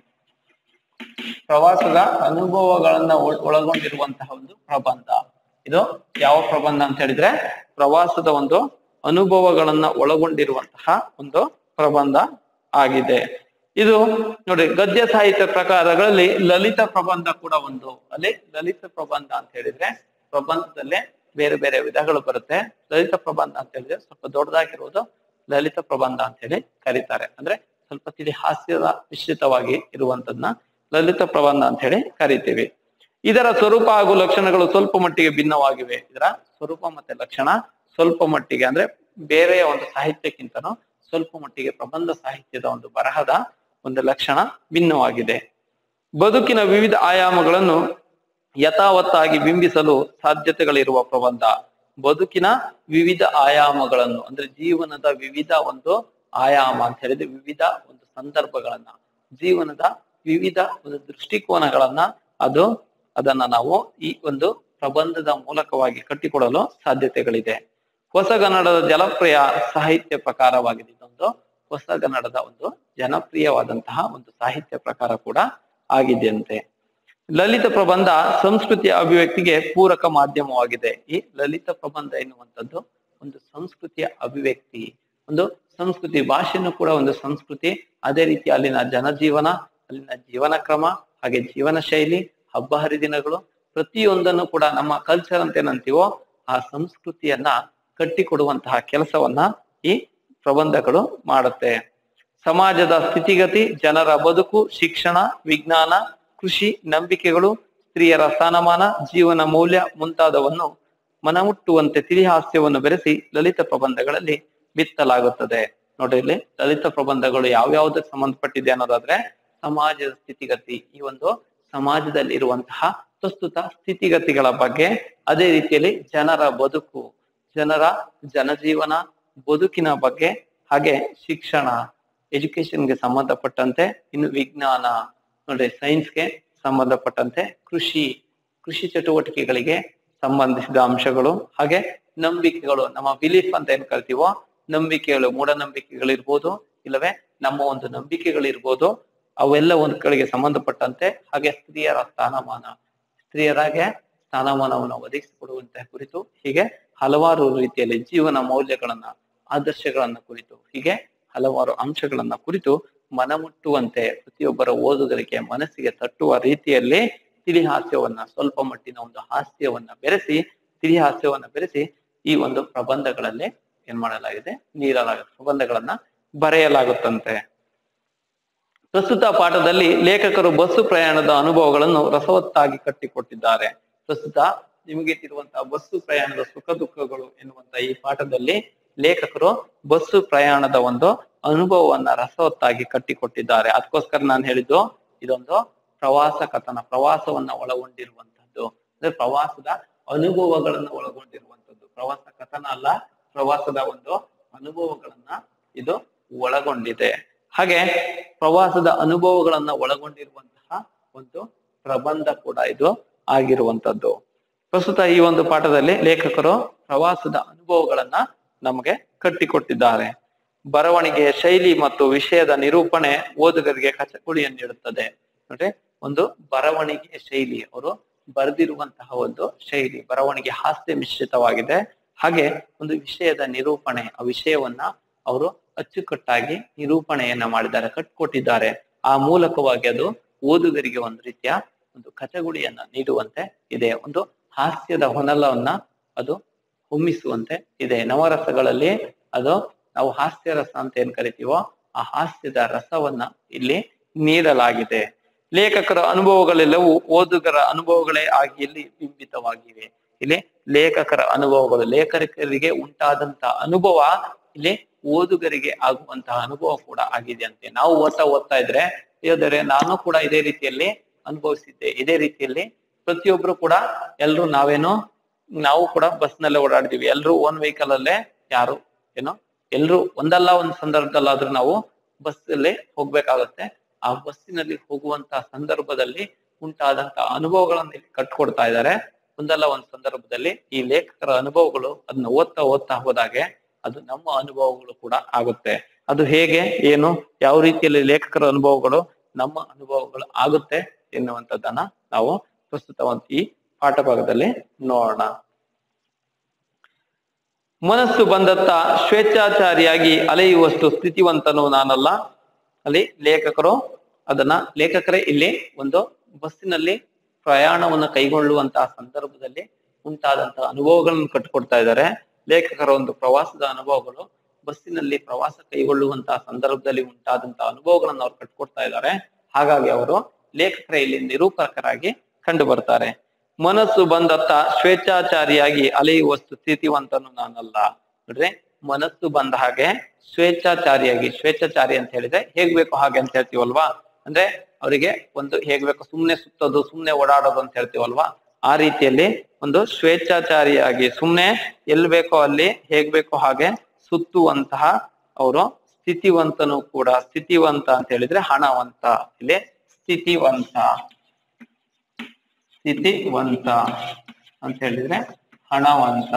ಪ್ರವಾಸದ ಅನುಭವಗಳನ್ನ ಒಳಗೊಂಡಿರುವಂತಹ ಒಂದು ಪ್ರಬಂಧ. ಇದು ಯಾವ ಪ್ರಬಂಧ ಅಂತ ಹೇಳಿದ್ರೆ ಪ್ರವಾಸದ ಒಂದು ಅನುಭವಗಳನ್ನ ಒಳಗೊಂಡಿರುವಂತಹ ಒಂದು ಪ್ರಬಂಧ ಆಗಿದೆ. ಇದು ನೋಡಿ, ಗದ್ಯ ಸಾಹಿತ್ಯ ಪ್ರಕಾರಗಳಲ್ಲಿ ಲಲಿತ ಪ್ರಬಂಧ ಕೂಡ ಒಂದು. ಅಲ್ಲಿ ಲಲಿತ ಪ್ರಬಂಧ ಅಂತ ಹೇಳಿದ್ರೆ ಪ್ರಬಂಧದಲ್ಲೇ ಬೇರೆ ಬೇರೆ ವಿಧಗಳು ಬರುತ್ತೆ. ಲಲಿತ ಪ್ರಬಂಧ ಅಂತ ಹೇಳಿದ್ರೆ ಸ್ವಲ್ಪ ದೊಡ್ಡದಾಗಿರುವುದು ಲಲಿತ ಪ್ರಬಂಧ ಅಂತ ಹೇಳಿ ಕರೀತಾರೆ. ಅಂದ್ರೆ ಸ್ವಲ್ಪ ತಿಳಿ ಹಾಸ್ಯದ ಮಿಶ್ರಿತವಾಗಿ ಇರುವಂತದ್ನ ಲಲಿತ ಪ್ರಬಂಧ ಅಂತ ಹೇಳಿ ಕರಿತೀವಿ. ಇದರ ಸ್ವರೂಪ ಹಾಗೂ ಲಕ್ಷಣಗಳು ಸ್ವಲ್ಪ ಮಟ್ಟಿಗೆ ಭಿನ್ನವಾಗಿವೆ. ಇದರ ಸ್ವರೂಪ ಮತ್ತೆ ಲಕ್ಷಣ ಸ್ವಲ್ಪ ಮಟ್ಟಿಗೆ ಅಂದ್ರೆ ಬೇರೆಯ ಒಂದು ಸಾಹಿತ್ಯಕ್ಕಿಂತನೂ ಸ್ವಲ್ಪ ಮಟ್ಟಿಗೆ ಪ್ರಬಂಧ ಸಾಹಿತ್ಯದ ಒಂದು ಬರಹದ ಒಂದು ಲಕ್ಷಣ ಭಿನ್ನವಾಗಿದೆ. ಬದುಕಿನ ವಿವಿಧ ಆಯಾಮಗಳನ್ನು ಯಥಾವತ್ತಾಗಿ ಬಿಂಬಿಸಲು ಸಾಧ್ಯತೆಗಳಿರುವ ಪ್ರಬಂಧ. ಬದುಕಿನ ವಿವಿಧ ಆಯಾಮಗಳನ್ನು ಅಂದ್ರೆ ಜೀವನದ ವಿವಿಧ ಒಂದು ಆಯಾಮ ಅಂತ ಹೇಳಿದ್ರೆ ವಿವಿಧ ಒಂದು ಸಂದರ್ಭಗಳನ್ನ, ಜೀವನದ ವಿವಿಧ ಒಂದು ದೃಷ್ಟಿಕೋನಗಳನ್ನ ಅದು ಅದನ್ನ ನಾವು ಈ ಒಂದು ಪ್ರಬಂಧದ ಮೂಲಕವಾಗಿ ಕಟ್ಟಿಕೊಡಲು ಸಾಧ್ಯತೆಗಳಿದೆ. ಹೊಸಗನ್ನಡದ ಜನಪ್ರಿಯ ಸಾಹಿತ್ಯ ಪ್ರಕಾರವಾಗಿದೆ. ಇದೊಂದು ಹೊಸಗನ್ನಡದ ಒಂದು ಜನಪ್ರಿಯವಾದಂತಹ ಒಂದು ಸಾಹಿತ್ಯ ಪ್ರಕಾರ ಕೂಡ ಆಗಿದೆಯಂತೆ. ಲಲಿತ ಪ್ರಬಂಧ ಸಂಸ್ಕೃತಿಯ ಅಭಿವ್ಯಕ್ತಿಗೆ ಪೂರಕ ಮಾಧ್ಯಮವಾಗಿದೆ. ಈ ಲಲಿತ ಪ್ರಬಂಧ ಎನ್ನುವಂಥದ್ದು ಒಂದು ಸಂಸ್ಕೃತಿಯ ಅಭಿವ್ಯಕ್ತಿ, ಒಂದು ಸಂಸ್ಕೃತಿ, ಭಾಷೆನೂ ಕೂಡ ಒಂದು ಸಂಸ್ಕೃತಿ. ಅದೇ ರೀತಿ ಅಲ್ಲಿನ ಜನಜೀವನ, ಅಲ್ಲಿನ ಜೀವನ ಕ್ರಮ, ಹಾಗೆ ಜೀವನ ಶೈಲಿ, ಹಬ್ಬ ಹರಿದಿನಗಳು, ಪ್ರತಿಯೊಂದನ್ನು ಕೂಡ ನಮ್ಮ ಕಲ್ಚರ್ ಅಂತ ಏನಂತೀವೋ ಆ ಸಂಸ್ಕೃತಿಯನ್ನ ಕಟ್ಟಿಕೊಡುವಂತಹ ಕೆಲಸವನ್ನ ಈ ಪ್ರಬಂಧಗಳು ಮಾಡುತ್ತೆ. ಸಮಾಜದ ಸ್ಥಿತಿಗತಿ, ಜನರ ಬದುಕು, ಶಿಕ್ಷಣ, ವಿಜ್ಞಾನ, ಕೃಷಿ, ನಂಬಿಕೆಗಳು, ಸ್ತ್ರೀಯರ ಸ್ಥಾನಮಾನ, ಜೀವನ ಮೌಲ್ಯ ಮುಂತಾದವನ್ನು ಮನಮುಟ್ಟುವಂತೆ ತಿಳಿಹಾಸ್ಯವನ್ನು ಬೆರೆಸಿ ಲಲಿತ ಪ್ರಬಂಧಗಳಲ್ಲಿ ಬಿತ್ತಲಾಗುತ್ತದೆ. ನೋಡ್ರಿ, ಇಲ್ಲಿ ಲಲಿತ ಪ್ರಬಂಧಗಳು ಯಾವ್ಯಾವ್ದಕ್ಕೆ ಸಂಬಂಧಪಟ್ಟಿದೆ ಅನ್ನೋದಾದ್ರೆ ಸಮಾಜದ ಸ್ಥಿತಿಗತಿ, ಈ ಒಂದು ಸಮಾಜದಲ್ಲಿ ಇರುವಂತಹ ಪ್ರಸ್ತುತ ಸ್ಥಿತಿಗತಿಗಳ ಬಗ್ಗೆ, ಅದೇ ರೀತಿಯಲ್ಲಿ ಜನರ ಬದುಕು, ಜನರ ಜನಜೀವನ ಬದುಕಿನ ಬಗ್ಗೆ, ಹಾಗೆ ಶಿಕ್ಷಣ ಎಜುಕೇಶನ್ಗೆ ಸಂಬಂಧಪಟ್ಟಂತೆ, ಇನ್ನು ವಿಜ್ಞಾನ ನೋಡ್ರಿ ಸೈನ್ಸ್ಗೆ ಸಂಬಂಧಪಟ್ಟಂತೆ, ಕೃಷಿ ಕೃಷಿ ಚಟುವಟಿಕೆಗಳಿಗೆ ಸಂಬಂಧಿಸಿದ ಅಂಶಗಳು, ಹಾಗೆ ನಂಬಿಕೆಗಳು, ನಮ್ಮ ಬಿಲೀಫ್ ಅಂತ ಏನ್ ಕರಿತೀವೋ ನಂಬಿಕೆಗಳು, ಮೂಢನಂಬಿಕೆಗಳಿರ್ಬೋದು, ಇಲ್ಲವೇ ನಮ್ಮ ಒಂದು ನಂಬಿಕೆಗಳಿರ್ಬೋದು, ಅವೆಲ್ಲ ಒಂದ್ ಕಡೆಗೆ ಸಂಬಂಧಪಟ್ಟಂತೆ, ಹಾಗೆ ಸ್ತ್ರೀಯರ ಸ್ಥಾನಮಾನ, ಸ್ತ್ರೀಯರಾಗೆ ಸ್ಥಾನಮಾನವನ್ನು ಒದಗಿಸಿಕೊಡುವಂತಹ ಕುರಿತು, ಹೀಗೆ ಹಲವಾರು ರೀತಿಯಲ್ಲಿ ಜೀವನ ಮೌಲ್ಯಗಳನ್ನ, ಆದರ್ಶಗಳನ್ನ ಕುರಿತು, ಹೀಗೆ ಹಲವಾರು ಅಂಶಗಳನ್ನ ಕುರಿತು ಮನಮುಟ್ಟುವಂತೆ ಪ್ರತಿಯೊಬ್ಬರ ಓದುಗರಿಗೆ ಮನಸ್ಸಿಗೆ ತಟ್ಟುವ ರೀತಿಯಲ್ಲಿ ತಿಳಿಹಾಸ್ಯವನ್ನ, ಸ್ವಲ್ಪ ಮಟ್ಟಿನ ಒಂದು ಹಾಸ್ಯವನ್ನ ಬೆರೆಸಿ, ತಿಳಿಹಾಸ್ಯವನ್ನ ಬೆರೆಸಿ ಈ ಒಂದು ಪ್ರಬಂಧಗಳಲ್ಲಿ ಏನ್ ಮಾಡಲಾಗಿದೆ, ನೀಡಲಾಗುತ್ತೆ, ಪ್ರಬಂಧಗಳನ್ನ ಬರೆಯಲಾಗುತ್ತಂತೆ. ಪ್ರಸ್ತುತ ಪಾಠದಲ್ಲಿ ಲೇಖಕರು ಬಸ್ಸು ಪ್ರಯಾಣದ ಅನುಭವಗಳನ್ನು ರಸವತ್ತಾಗಿ ಕಟ್ಟಿಕೊಟ್ಟಿದ್ದಾರೆ. ಪ್ರಸ್ತುತ ನಿಮಗೆ ಇರುವಂತಹ ಬಸ್ಸು ಪ್ರಯಾಣದ ಸುಖ ದುಃಖಗಳು ಎನ್ನುವಂತ ಈ ಪಾಠದಲ್ಲಿ ಲೇಖಕರು ಬಸ್ಸು ಪ್ರಯಾಣದ ಒಂದು ಅನುಭವವನ್ನ ರಸವತ್ತಾಗಿ ಕಟ್ಟಿಕೊಟ್ಟಿದ್ದಾರೆ. ಅದಕ್ಕೋಸ್ಕರ ನಾನು ಹೇಳಿದ್ದು ಇದೊಂದು ಪ್ರವಾಸ ಕಥನ, ಪ್ರವಾಸವನ್ನ ಒಳಗೊಂಡಿರುವಂತದ್ದು, ಅಂದ್ರೆ ಪ್ರವಾಸದ ಅನುಭವಗಳನ್ನ ಒಳಗೊಂಡಿರುವಂತದ್ದು. ಪ್ರವಾಸ ಕಥನ ಅಲ್ಲ, ಪ್ರವಾಸದ ಒಂದು ಅನುಭವಗಳನ್ನ ಇದು ಒಳಗೊಂಡಿದೆ. ಹಾಗೆ ಪ್ರವಾಸದ ಅನುಭವಗಳನ್ನ ಒಳಗೊಂಡಿರುವಂತಹ ಒಂದು ಪ್ರಬಂಧ ಕೂಡ ಇದು ಆಗಿರುವಂತದ್ದು. ಪ್ರಸ್ತುತ ಈ ಒಂದು ಪಾಠದಲ್ಲಿ ಲೇಖಕರು ಪ್ರವಾಸದ ಅನುಭವಗಳನ್ನ ನಮಗೆ ಕಟ್ಟಿಕೊಟ್ಟಿದ್ದಾರೆ. ಬರವಣಿಗೆಯ ಶೈಲಿ ಮತ್ತು ವಿಷಯದ ನಿರೂಪಣೆ ಓದುಗರಿಗೆ ಕಚಗುಳಿಯನ್ನು ನೀಡುತ್ತದೆ. ನೋಡ್ರಿ, ಒಂದು ಬರವಣಿಗೆಯ ಶೈಲಿ, ಅವರು ಬರೆದಿರುವಂತಹ ಒಂದು ಶೈಲಿ, ಬರವಣಿಗೆ ಹಾಸ್ಯ ಮಿಶ್ರಿತವಾಗಿದೆ. ಹಾಗೆ ಒಂದು ವಿಷಯದ ನಿರೂಪಣೆ, ಆ ವಿಷಯವನ್ನ ಅವರು ಅಚ್ಚುಕಟ್ಟಾಗಿ ನಿರೂಪಣೆಯನ್ನ ಮಾಡಿದ್ದಾರೆ, ಕಟ್ಕೊಟ್ಟಿದ್ದಾರೆ. ಆ ಮೂಲಕವಾಗಿ ಅದು ಓದುಗರಿಗೆ ಒಂದು ರೀತಿಯ ಒಂದು ಕಚಗುಳಿಯನ್ನ ನೀಡುವಂತೆ ಇದೆ, ಒಂದು ಹಾಸ್ಯದ ಹೊನಲವನ್ನ ಅದು ಹೊಮ್ಮಿಸುವಂತೆ ಇದೆ. ನವರಸಗಳಲ್ಲಿ ಅದು ನಾವು ಹಾಸ್ಯ ರಸ ಅಂತ ಏನ್ ಕರಿತೀವೋ ಆ ಹಾಸ್ಯದ ರಸವನ್ನ ಇಲ್ಲಿ ನೀಡಲಾಗಿದೆ. ಲೇಖಕರ ಅನುಭವಗಳೆಲ್ಲವೂ ಓದುಗರ ಅನುಭವಗಳೇ ಆಗಿ ಇಲ್ಲಿ ಬಿಂಬಿತವಾಗಿವೆ. ಇಲ್ಲಿ ಲೇಖಕರ ಅನುಭವಗಳು, ಲೇಖಕರಿಗೆ ಉಂಟಾದಂತ ಅನುಭವ ಇಲ್ಲಿ ಓದುಗರಿಗೆ ಆಗುವಂತಹ ಅನುಭವ ಕೂಡ ಆಗಿದೆ ಅಂತೆ. ನಾವು ಓದ್ತಾ ಓದ್ತಾ ಇದ್ರೆ ಯೋದರೆ ನಾನು ಕೂಡ ಇದೇ ರೀತಿಯಲ್ಲಿ ಅನುಭವಿಸಿದ್ದೆ, ಇದೇ ರೀತಿಯಲ್ಲಿ ಪ್ರತಿಯೊಬ್ರು ಕೂಡ, ಎಲ್ರು ನಾವೇನೋ ನಾವು ಕೂಡ ಬಸ್ ನಲ್ಲೇ ಓಡಾಡ್ತೀವಿ, ಎಲ್ರು ಓನ್ ವೆಹಿಕಲ್ ಅಲ್ಲೇ, ಯಾರು ಏನೋ ಎಲ್ರು ಒಂದಲ್ಲ ಒಂದ್ ಸಂದರ್ಭದಲ್ಲಾದ್ರೂ ನಾವು ಬಸ್ ಅಲ್ಲೇ ಹೋಗ್ಬೇಕಾಗತ್ತೆ. ಆ ಬಸ್ಸಿನಲ್ಲಿ ಹೋಗುವಂತಹ ಸಂದರ್ಭದಲ್ಲಿ ಉಂಟಾದಂತಹ ಅನುಭವಗಳನ್ನ ಇಲ್ಲಿ ಕಟ್ಕೊಡ್ತಾ ಇದ್ದಾರೆ. ಒಂದಲ್ಲ ಒಂದ್ ಸಂದರ್ಭದಲ್ಲಿ ಈ ಲೇಖಕರ ಅನುಭವಗಳು ಅದನ್ನ ಓದ್ತಾ ಓದ್ತಾ ಹೋದಾಗೆ ಅದು ನಮ್ಮ ಅನುಭವಗಳು ಕೂಡ ಆಗುತ್ತೆ. ಅದು ಹೇಗೆ, ಏನು, ಯಾವ ರೀತಿಯಲ್ಲಿ ಲೇಖಕರ ಅನುಭವಗಳು ನಮ್ಮ ಅನುಭವಗಳು ಆಗುತ್ತೆ ಎನ್ನುವಂಥದ್ದನ್ನ ನಾವು ಪ್ರಸ್ತುತ ಈ ಪಾಠ ಭಾಗದಲ್ಲಿ ನೋಡೋಣ. ಮನಸ್ಸು ಬಂದತ್ತ ಸ್ವೇಚ್ಛಾಚಾರಿಯಾಗಿ ಅಲೆಯುವಷ್ಟು ಸ್ಥಿತಿವಂತನು ನಾನಲ್ಲ. ಅಲ್ಲಿ ಲೇಖಕರು ಅದನ್ನ ಲೇಖಕರೇ ಇಲ್ಲಿ ಒಂದು ಬಸ್ಸಿನಲ್ಲಿ ಪ್ರಯಾಣವನ್ನ ಕೈಗೊಳ್ಳುವಂತಹ ಸಂದರ್ಭದಲ್ಲಿ ಉಂಟಾದಂತಹ ಅನುಭವಗಳನ್ನು ಕಟ್ಟಿಕೊಡ್ತಾ ಇದ್ದಾರೆ. ಲೇಖಕರ ಒಂದು ಪ್ರವಾಸದ ಅನುಭವಗಳು, ಬಸ್ಸಿನಲ್ಲಿ ಪ್ರವಾಸ ಕೈಗೊಳ್ಳುವಂತಹ ಸಂದರ್ಭದಲ್ಲಿ ಉಂಟಾದಂತಹ ಅನುಭವಗಳನ್ನು ಅವ್ರು ಕಟ್ಕೊಡ್ತಾ ಇದ್ದಾರೆ. ಹಾಗಾಗಿ ಅವರು ಲೇಖಕರೇ ಇಲ್ಲಿ ನಿರೂಪಕರಾಗಿ ಕಂಡು ಬರ್ತಾರೆ. ಮನಸ್ಸು ಬಂದತ್ತ ಸ್ವೇಚ್ಛಾಚಾರಿಯಾಗಿ ಅಲೆಯುವಷ್ಟು ಸ್ಥಿತಿವಂತನು ನಾನಲ್ಲ. ನೋಡ್ರಿ, ಮನಸ್ಸು ಬಂದ ಹಾಗೆ ಸ್ವೇಚ್ಛಾಚಾರಿಯಾಗಿ, ಸ್ವೇಚ್ಛಾಚಾರಿ ಅಂತ ಹೇಳಿದ್ರೆ ಹೇಗ್ ಬೇಕೋ ಹಾಗೆ ಅಂತ ಹೇಳ್ತೀವಲ್ವಾ, ಅಂದ್ರೆ ಅವರಿಗೆ ಒಂದು ಹೇಗ್ ಬೇಕೋ ಸುಮ್ನೆ ಸುತ್ತೋದು, ಸುಮ್ನೆ ಓಡಾಡೋದು ಅಂತ ಹೇಳ್ತೀವಲ್ವಾ, ಆ ರೀತಿಯಲ್ಲಿ ಒಂದು ಸ್ವೇಚ್ಛಾಚಾರಿಯಾಗಿ ಸುಮ್ನೆ ಎಲ್ ಬೇಕೋ ಅಲ್ಲಿ ಹೇಗ್ ಬೇಕೋ ಹಾಗೆ ಸುತ್ತುವಂತಹ ಅವರು ಸ್ಥಿತಿವಂತನು ಕೂಡ. ಸ್ಥಿತಿವಂತ ಅಂತ ಹೇಳಿದ್ರೆ ಹಣವಂತ, ಇಲ್ಲಿ ಸ್ಥಿತಿವಂತ, ಸ್ಥಿತಿವಂತ ಅಂತ ಹೇಳಿದ್ರೆ ಹಣವಂತ,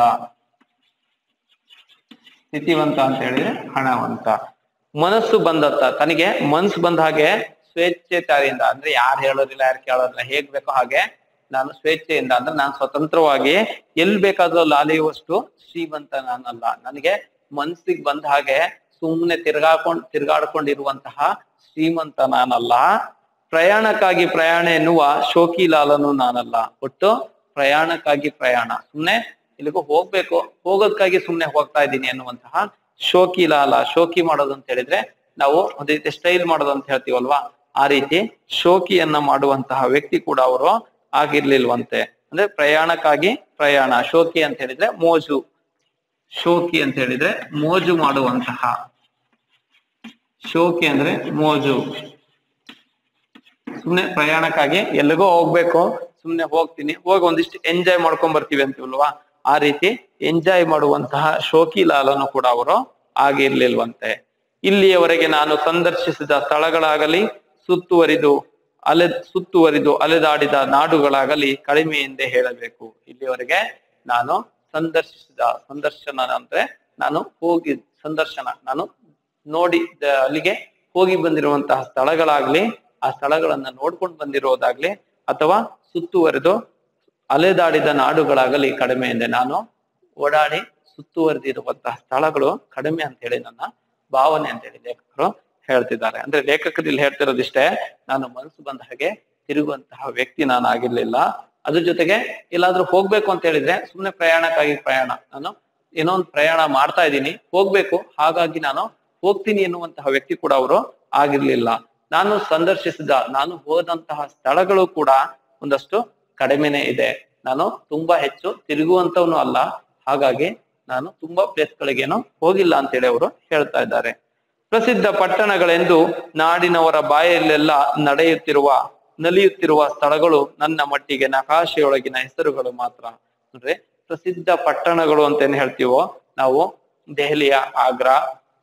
ಸ್ಥಿತಿವಂತ ಅಂತ ಹೇಳಿದ್ರೆ ಹಣವಂತ. ಮನಸ್ಸು ಬಂದತ್ತ, ತನಗೆ ಮನಸ್ಸು ಬಂದ ಹಾಗೆ ಸ್ವೇಚ್ಛಾಚಾರಿಯಿಂದ, ಅಂದ್ರೆ ಯಾರು ಹೇಳೋದಿಲ್ಲ, ಯಾರು ಕೇಳೋದಿಲ್ಲ, ಹೇಗ್ ಬೇಕೋ ಹಾಗೆ ನಾನು ಸ್ವೇಚ್ಛೆಯಿಂದ, ಅಂದ್ರೆ ನಾನು ಸ್ವತಂತ್ರವಾಗಿ ಎಲ್ ಬೇಕಾದ್ರೂ ಅಲ್ಲಿ ಅಲೆಯುವಷ್ಟು ಶ್ರೀಮಂತ ನಾನಲ್ಲ. ನನಗೆ ಮನ್ಸಿಗೆ ಬಂದ ಹಾಗೆ ಸುಮ್ಮನೆ ತಿರ್ಗಾಕೊಂಡ್ ತಿರ್ಗಾಡ್ಕೊಂಡಿರುವಂತಹ ಶ್ರೀಮಂತ ನಾನಲ್ಲ. ಪ್ರಯಾಣಕ್ಕಾಗಿ ಪ್ರಯಾಣ ಎನ್ನುವ ಶೋಕಿಲಾಲನು ನಾನಲ್ಲ. ಒಟ್ಟು ಪ್ರಯಾಣಕ್ಕಾಗಿ ಪ್ರಯಾಣ, ಸುಮ್ನೆ ಇಲ್ಲಿಗೂ ಹೋಗ್ಬೇಕು, ಹೋಗೋದಕ್ಕಾಗಿ ಸುಮ್ನೆ ಹೋಗ್ತಾ ಇದ್ದೀನಿ ಎನ್ನುವಂತಹ ಶೋಕಿಲಾಲ. ಶೋಕಿ ಮಾಡೋದು ಅಂತ ಹೇಳಿದ್ರೆ ನಾವು ಒಂದ್ ರೀತಿ ಸ್ಟೈಲ್ ಮಾಡೋದು ಅಂತ ಹೇಳ್ತೀವಲ್ವಾ, ಆ ರೀತಿ ಶೋಕಿಯನ್ನ ಮಾಡುವಂತಹ ವ್ಯಕ್ತಿ ಕೂಡ ಅವರು ಆಗಿರ್ಲಿಲ್ವಂತೆ. ಅಂದ್ರೆ ಪ್ರಯಾಣಕ್ಕಾಗಿ ಪ್ರಯಾಣ, ಶೋಕಿ ಅಂತ ಹೇಳಿದ್ರೆ ಮೋಜು, ಶೋಕಿ ಅಂತ ಹೇಳಿದ್ರೆ ಮೋಜು ಮಾಡುವಂತಹ, ಶೋಕಿ ಅಂದ್ರೆ ಮೋಜು, ಸುಮ್ನೆ ಪ್ರಯಾಣಕ್ಕಾಗಿ ಎಲ್ಲಿಗೋ ಹೋಗ್ಬೇಕು, ಸುಮ್ನೆ ಹೋಗ್ತೀನಿ, ಹೋಗಿ ಒಂದಿಷ್ಟು ಎಂಜಾಯ್ ಮಾಡ್ಕೊಂಡ್ ಬರ್ತೀವಿ ಅಂತೀವಲ್ವಾ, ಆ ರೀತಿ ಎಂಜಾಯ್ ಮಾಡುವಂತಹ ಶೋಕಿ ಲಾಲನು ಕೂಡ ಅವರು ಆಗಿರ್ಲಿಲ್ವಂತೆ. ಇಲ್ಲಿಯವರೆಗೆ ನಾನು ಸಂದರ್ಶಿಸಿದ ಸ್ಥಳಗಳಾಗಲಿ ಸುತ್ತುವರಿದು ಅಲೆ ಸುತ್ತುವರಿದು ಅಲೆದಾಡಿದ ನಾಡುಗಳಾಗಲಿ ಕಡಿಮೆ ಎಂದೇ ಹೇಳಬೇಕು. ಇಲ್ಲಿಯವರೆಗೆ ನಾನು ಸಂದರ್ಶಿಸಿದ, ಸಂದರ್ಶನ ಅಂದ್ರೆ ನಾನು ಹೋಗಿ ಸಂದರ್ಶನ, ನಾನು ನೋಡಿ ಅಲ್ಲಿಗೆ ಹೋಗಿ ಬಂದಿರುವಂತಹ ಸ್ಥಳಗಳಾಗ್ಲಿ, ಆ ಸ್ಥಳಗಳನ್ನ ನೋಡ್ಕೊಂಡು ಬಂದಿರೋದಾಗ್ಲಿ, ಅಥವಾ ಸುತ್ತುವರೆದು ಅಲೆದಾಡಿದ ನಾಡುಗಳಾಗಲಿ ಕಡಿಮೆ ಎಂದೆ. ನಾನು ಓಡಾಡಿ ಸುತ್ತುವರೆದಿರುವಂತಹ ಸ್ಥಳಗಳು ಕಡಿಮೆ ಅಂತ ಹೇಳಿ ನನ್ನ ಭಾವನೆ ಅಂತ ಹೇಳಿ ಲೇಖಕರು ಹೇಳ್ತಿದ್ದಾರೆ. ಅಂದ್ರೆ ಲೇಖಕರು ಇಲ್ಲಿ ಹೇಳ್ತಿರೋದಿಷ್ಟೇ, ನಾನು ಮನಸ್ಸು ಬಂದ ಹಾಗೆ ತಿರುಗುವಂತಹ ವ್ಯಕ್ತಿ ನಾನು ಆಗಿರ್ಲಿಲ್ಲ. ಅದ್ರ ಜೊತೆಗೆ ಎಲ್ಲಾದ್ರೂ ಹೋಗ್ಬೇಕು ಅಂತ ಹೇಳಿದ್ರೆ ಸುಮ್ನೆ ಪ್ರಯಾಣಕ್ಕಾಗಿ ಪ್ರಯಾಣ, ನಾನು ಏನೋ ಒಂದು ಪ್ರಯಾಣ ಮಾಡ್ತಾ ಇದ್ದೀನಿ, ಹೋಗ್ಬೇಕು, ಹಾಗಾಗಿ ನಾನು ಹೋಗ್ತೀನಿ ಎನ್ನುವಂತಹ ವ್ಯಕ್ತಿ ಕೂಡ ಅವರು ಆಗಿರ್ಲಿಲ್ಲ. ನಾನು ಸಂದರ್ಶಿಸಿದ, ನಾನು ಹೋದಂತಹ ಸ್ಥಳಗಳು ಕೂಡ ಒಂದಷ್ಟು ಕಡಿಮೆನೆ ಇದೆ. ನಾನು ತುಂಬಾ ಹೆಚ್ಚು ತಿರುಗುವಂತವನು ಅಲ್ಲ, ಹಾಗಾಗಿ ನಾನು ತುಂಬಾ ಪ್ಲೇಸ್ಗಳಿಗೇನು ಹೋಗಿಲ್ಲ ಅಂತೇಳಿ ಅವರು ಹೇಳ್ತಾ ಇದ್ದಾರೆ. ಪ್ರಸಿದ್ಧ ಪಟ್ಟಣಗಳೆಂದು ನಾಡಿನವರ ಬಾಯಲ್ಲೆಲ್ಲ ನಡೆಯುತ್ತಿರುವ ನಲಿಯುತ್ತಿರುವ ಸ್ಥಳಗಳು ನನ್ನ ಮಟ್ಟಿಗೆ ನಕಾಶೆಯೊಳಗಿನ ಹೆಸರುಗಳು ಮಾತ್ರ. ಅಂದ್ರೆ ಪ್ರಸಿದ್ಧ ಪಟ್ಟಣಗಳು ಅಂತ ಏನ್ ಹೇಳ್ತೀವೋ ನಾವು, ದೆಹಲಿಯ ಆಗ್ರಾ,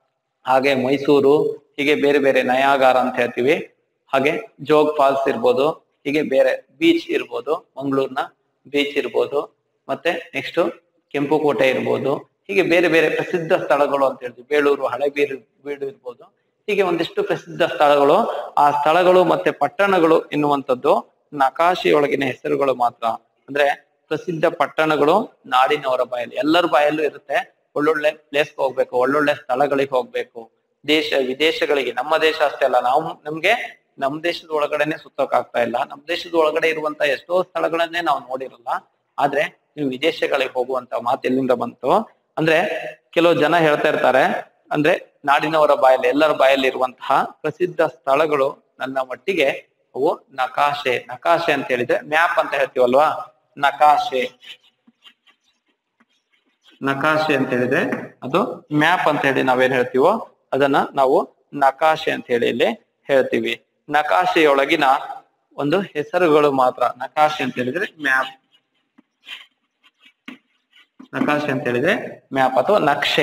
ಹಾಗೆ ಮೈಸೂರು, ಹೀಗೆ ಬೇರೆ ಬೇರೆ ನಯಾಗಾರ ಅಂತ ಹೇಳ್ತೀವಿ, ಹಾಗೆ ಜೋಗ್ ಫಾಲ್ಸ್ ಇರ್ಬೋದು, ಹೀಗೆ ಬೇರೆ ಬೀಚ್ ಇರ್ಬೋದು, ಮಂಗಳೂರಿನ ಬೀಚ್ ಇರ್ಬೋದು, ಮತ್ತೆ ನೆಕ್ಸ್ಟ್ ಕೆಂಪುಕೋಟೆ ಇರ್ಬೋದು, ಹೀಗೆ ಬೇರೆ ಬೇರೆ ಪ್ರಸಿದ್ಧ ಸ್ಥಳಗಳು ಅಂತ ಹೇಳ್ತೀವಿ, ಬೇಳೂರು, ಹಳೆಬೀಡು ಬೀಡು ಇರ್ಬೋದು, ಹೀಗೆ ಒಂದಿಷ್ಟು ಪ್ರಸಿದ್ಧ ಸ್ಥಳಗಳು. ಆ ಸ್ಥಳಗಳು ಮತ್ತೆ ಪಟ್ಟಣಗಳು ಎನ್ನುವಂಥದ್ದು ನಕಾಶೆಯೊಳಗಿನ ಹೆಸರುಗಳು ಮಾತ್ರ. ಅಂದ್ರೆ ಪ್ರಸಿದ್ಧ ಪಟ್ಟಣಗಳು ನಾಡಿನವರ ಬಾಯಲ್ಲಿ, ಎಲ್ಲರ ಬಾಯಲ್ಲೂ ಇರುತ್ತೆ. ಒಳ್ಳೊಳ್ಳೆ ಪ್ಲೇಸ್ಗೆ ಹೋಗ್ಬೇಕು, ಒಳ್ಳೊಳ್ಳೆ ಸ್ಥಳಗಳಿಗೆ ಹೋಗ್ಬೇಕು, ದೇಶ ವಿದೇಶಗಳಿಗೆ, ನಮ್ಮ ದೇಶ ಅಷ್ಟೇ ಅಲ್ಲ, ನಾವು ನಮ್ಗೆ ನಮ್ ದೇಶದ ಒಳಗಡೆನೆ ಸುತ್ತೋಕ್ ಆಗ್ತಾ ಇಲ್ಲ, ನಮ್ ದೇಶದ ಒಳಗಡೆ ಇರುವಂತ ಎಷ್ಟೋ ಸ್ಥಳಗಳನ್ನೇ ನಾವು ನೋಡಿರಲ್ಲ, ಆದ್ರೆ ನೀವು ವಿದೇಶಗಳಿಗೆ ಹೋಗುವಂತ ಮಾತು ಎಲ್ಲಿಂದ ಬಂತು ಅಂದ್ರೆ, ಕೆಲವು ಜನ ಹೇಳ್ತಾ ಇರ್ತಾರೆ, ಅಂದ್ರೆ ನಾಡಿನವರ ಬಾಯಲ್ಲಿ, ಎಲ್ಲರ ಬಾಯಲ್ಲಿ ಇರುವಂತಹ ಪ್ರಸಿದ್ಧ ಸ್ಥಳಗಳು ನನ್ನ ಮಟ್ಟಿಗೆ ಅವು ನಕಾಶೆ. ನಕಾಶೆ ಅಂತ ಹೇಳಿದ್ರೆ ಮ್ಯಾಪ್ ಅಂತ ಹೇಳ್ತೀವಲ್ವಾ, ನಕಾಶೆ, ನಕಾಶೆ ಅಂತ ಹೇಳಿದ್ರೆ ಅದು ಮ್ಯಾಪ್ ಅಂತ ಹೇಳಿ ನಾವೇನ್ ಹೇಳ್ತೀವೋ ಅದನ್ನ ನಾವು ನಕಾಶೆ ಅಂತ ಹೇಳಿ ಇಲ್ಲಿ ಹೇಳ್ತೀವಿ. ನಕಾಶೆಯೊಳಗಿನ ಒಂದು ಹೆಸರುಗಳು ಮಾತ್ರ. ನಕಾಶೆ ಅಂತ ಹೇಳಿದ್ರೆ ಮ್ಯಾಪ್, ನಕಾಶೆ ಅಂತ ಹೇಳಿದ್ರೆ ಮ್ಯಾಪ್ ಅಥವಾ ನಕ್ಷೆ,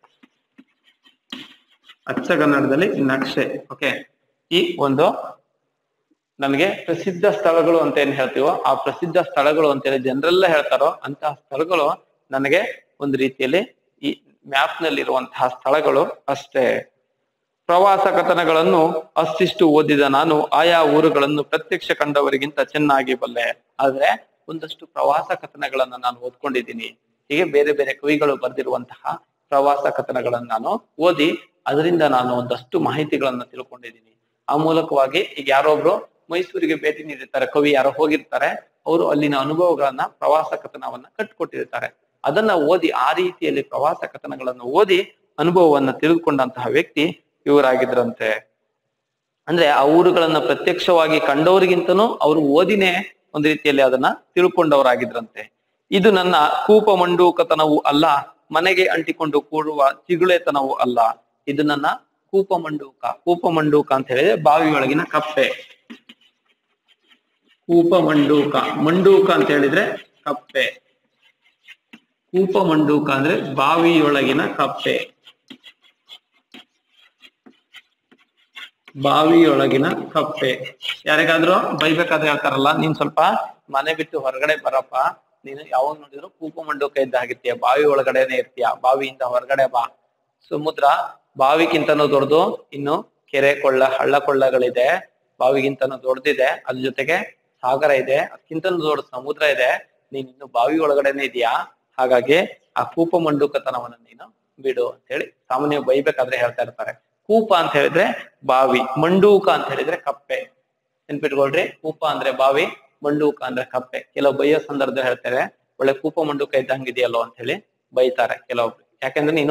ಅಚ್ಚಗನ್ನಡದಲ್ಲಿ ನಕ್ಷೆ. ಓಕೆ, ಈ ಒಂದು ನಮಗೆ ಪ್ರಸಿದ್ಧ ಸ್ಥಳಗಳು ಅಂತ ಏನ್ ಹೇಳ್ತೀವೋ, ಆ ಪ್ರಸಿದ್ಧ ಸ್ಥಳಗಳು ಅಂತೇಳಿ ಜನರೆಲ್ಲ ಹೇಳ್ತಾರೋ ಅಂತಹ ಸ್ಥಳಗಳು ನನಗೆ ಒಂದು ರೀತಿಯಲ್ಲಿ ಈ ಮ್ಯಾಪ್ ನಲ್ಲಿ ಇರುವಂತಹ ಸ್ಥಳಗಳು ಅಷ್ಟೇ. ಪ್ರವಾಸ ಕಥನಗಳನ್ನು ಅಷ್ಟಿಷ್ಟು ಓದಿದ ನಾನು ಆಯಾ ಊರುಗಳನ್ನು ಪ್ರತ್ಯಕ್ಷ ಕಂಡವರಿಗಿಂತ ಚೆನ್ನಾಗಿ ಬಲ್ಲೆ. ಆದ್ರೆ ಒಂದಷ್ಟು ಪ್ರವಾಸ ಕಥನಗಳನ್ನ ನಾನು ಓದ್ಕೊಂಡಿದ್ದೀನಿ, ಹೀಗೆ ಬೇರೆ ಬೇರೆ ಕವಿಗಳು ಬರೆದಿರುವಂತಹ ಪ್ರವಾಸ ಕಥನಗಳನ್ನ ನಾನು ಓದಿ ಅದರಿಂದ ನಾನು ಒಂದಷ್ಟು ಮಾಹಿತಿಗಳನ್ನ ತಿಳ್ಕೊಂಡಿದ್ದೀನಿ. ಆ ಮೂಲಕವಾಗಿ ಈಗ ಯಾರೊಬ್ರು ಮೈಸೂರಿಗೆ ಭೇಟಿ ನೀಡಿರ್ತಾರೆ, ಕವಿ ಯಾರೋ ಹೋಗಿರ್ತಾರೆ, ಅವರು ಅಲ್ಲಿನ ಅನುಭವಗಳನ್ನ ಪ್ರವಾಸ ಕಥನವನ್ನ ಕಟ್ಟಿಕೊಟ್ಟಿರ್ತಾರೆ, ಅದನ್ನ ಓದಿ ಆ ರೀತಿಯಲ್ಲಿ ಪ್ರವಾಸ ಕಥನಗಳನ್ನು ಓದಿ ಅನುಭವವನ್ನ ತಿಳಿದುಕೊಂಡಂತಹ ವ್ಯಕ್ತಿ ಇವರಾಗಿದ್ರಂತೆ. ಅಂದ್ರೆ ಆ ಊರುಗಳನ್ನ ಪ್ರತ್ಯಕ್ಷವಾಗಿ ಕಂಡವರಿಗಿಂತನೂ ಅವರು ಓದಿನೇ ಒಂದು ರೀತಿಯಲ್ಲಿ ಅದನ್ನ ತಿಳ್ಕೊಂಡವರಾಗಿದ್ರಂತೆ. ಇದು ನನ್ನ ಕೂಪ ಮಂಡೂಕತನವೂ ಅಲ್ಲ, ಮನೆಗೆ ಅಂಟಿಕೊಂಡು ಕೂಡುವ ಚಿಗುಳೆತನವೂ ಅಲ್ಲ. ಇದು ನನ್ನ ಕೂಪ ಮಂಡೂಕ. ಕೂಪ ಮಂಡೂಕ ಅಂತ ಹೇಳಿದ್ರೆ ಬಾವಿಯೊಳಗಿನ ಕಪ್ಪೆ. ಕೂಪ ಮಂಡೂಕ, ಮಂಡೂಕ ಅಂತ ಹೇಳಿದ್ರೆ ಕಪ್ಪೆ, ಕೂಪ ಮಂಡೂಕ ಅಂದ್ರೆ ಬಾವಿಯೊಳಗಿನ ಕಪ್ಪೆ, ಬಾವಿಯೊಳಗಿನ ಕಪ್ಪೆ. ಯಾರಿಗಾದ್ರೂ ಬೈಬೇಕಾದ್ರೆ ಹೇಳ್ತಾರಲ್ಲ, ನೀನ್ ಸ್ವಲ್ಪ ಮನೆ ಬಿಟ್ಟು ಹೊರಗಡೆ ಬರಪ್ಪ, ನೀನು ಯಾವಾಗ ನೋಡಿದ್ರು ಕೂಪ ಮಂಡೂಕ ಇದ್ದ ಆಗಿರ್ತೀಯ, ಬಾವಿ ಒಳಗಡೆನೆ ಇರ್ತೀಯ, ಬಾವಿಯಿಂದ ಹೊರಗಡೆ ಬಾ. ಸಮುದ್ರ ಬಾವಿಗಿಂತನೂ ದೊಡ್ಡದು, ಇನ್ನು ಕೆರೆ ಕೊಳ್ಳ ಹಳ್ಳ ಕೊಳ್ಳಗಳಿದೆ, ಬಾವಿಗಿಂತನೂ ದೊಡ್ಡದಿದೆ, ಅದ್ರ ಜೊತೆಗೆ ಸಾಗರ ಇದೆ, ಅದಕ್ಕಿಂತನೂ ದೊಡ್ಡ ಸಮುದ್ರ ಇದೆ, ನೀನ್ ಇನ್ನು ಬಾವಿ ಒಳಗಡೆನೆ ಇದೆಯಾ, ಹಾಗಾಗಿ ಆ ಕೂಪ ಮಂಡೂಕತನವನ್ನ ನೀನು ಬಿಡು ಅಂತ ಹೇಳಿ ಸಾಮಾನ್ಯ ಬೈಬೇಕಾದ್ರೆ ಹೇಳ್ತಾ ಇರ್ತಾರೆ. ಕೂಪ ಅಂತ ಹೇಳಿದ್ರೆ ಬಾವಿ, ಮಂಡೂಕ ಅಂತ ಹೇಳಿದ್ರೆ ಕಪ್ಪೆ. ನೆನ್ಪಿಟ್ಕೊಳ್ರಿ, ಕೂಪ ಅಂದ್ರೆ ಬಾವಿ, ಮಂಡೂಕ ಅಂದ್ರೆ ಕಪ್ಪೆ. ಕೆಲವು ಬೈಯೋ ಸಂದರ್ಭದಲ್ಲಿ ಹೇಳ್ತಾರೆ, ಒಳ್ಳೆ ಕೂಪ ಮಂಡೂಕ ಇದ್ದಂಗಿದೆಯಲ್ಲೋ ಅಂತ ಹೇಳಿ ಬೈತಾರೆ ಕೆಲವೊಬ್ರು. ಯಾಕಂದ್ರೆ ನೀನು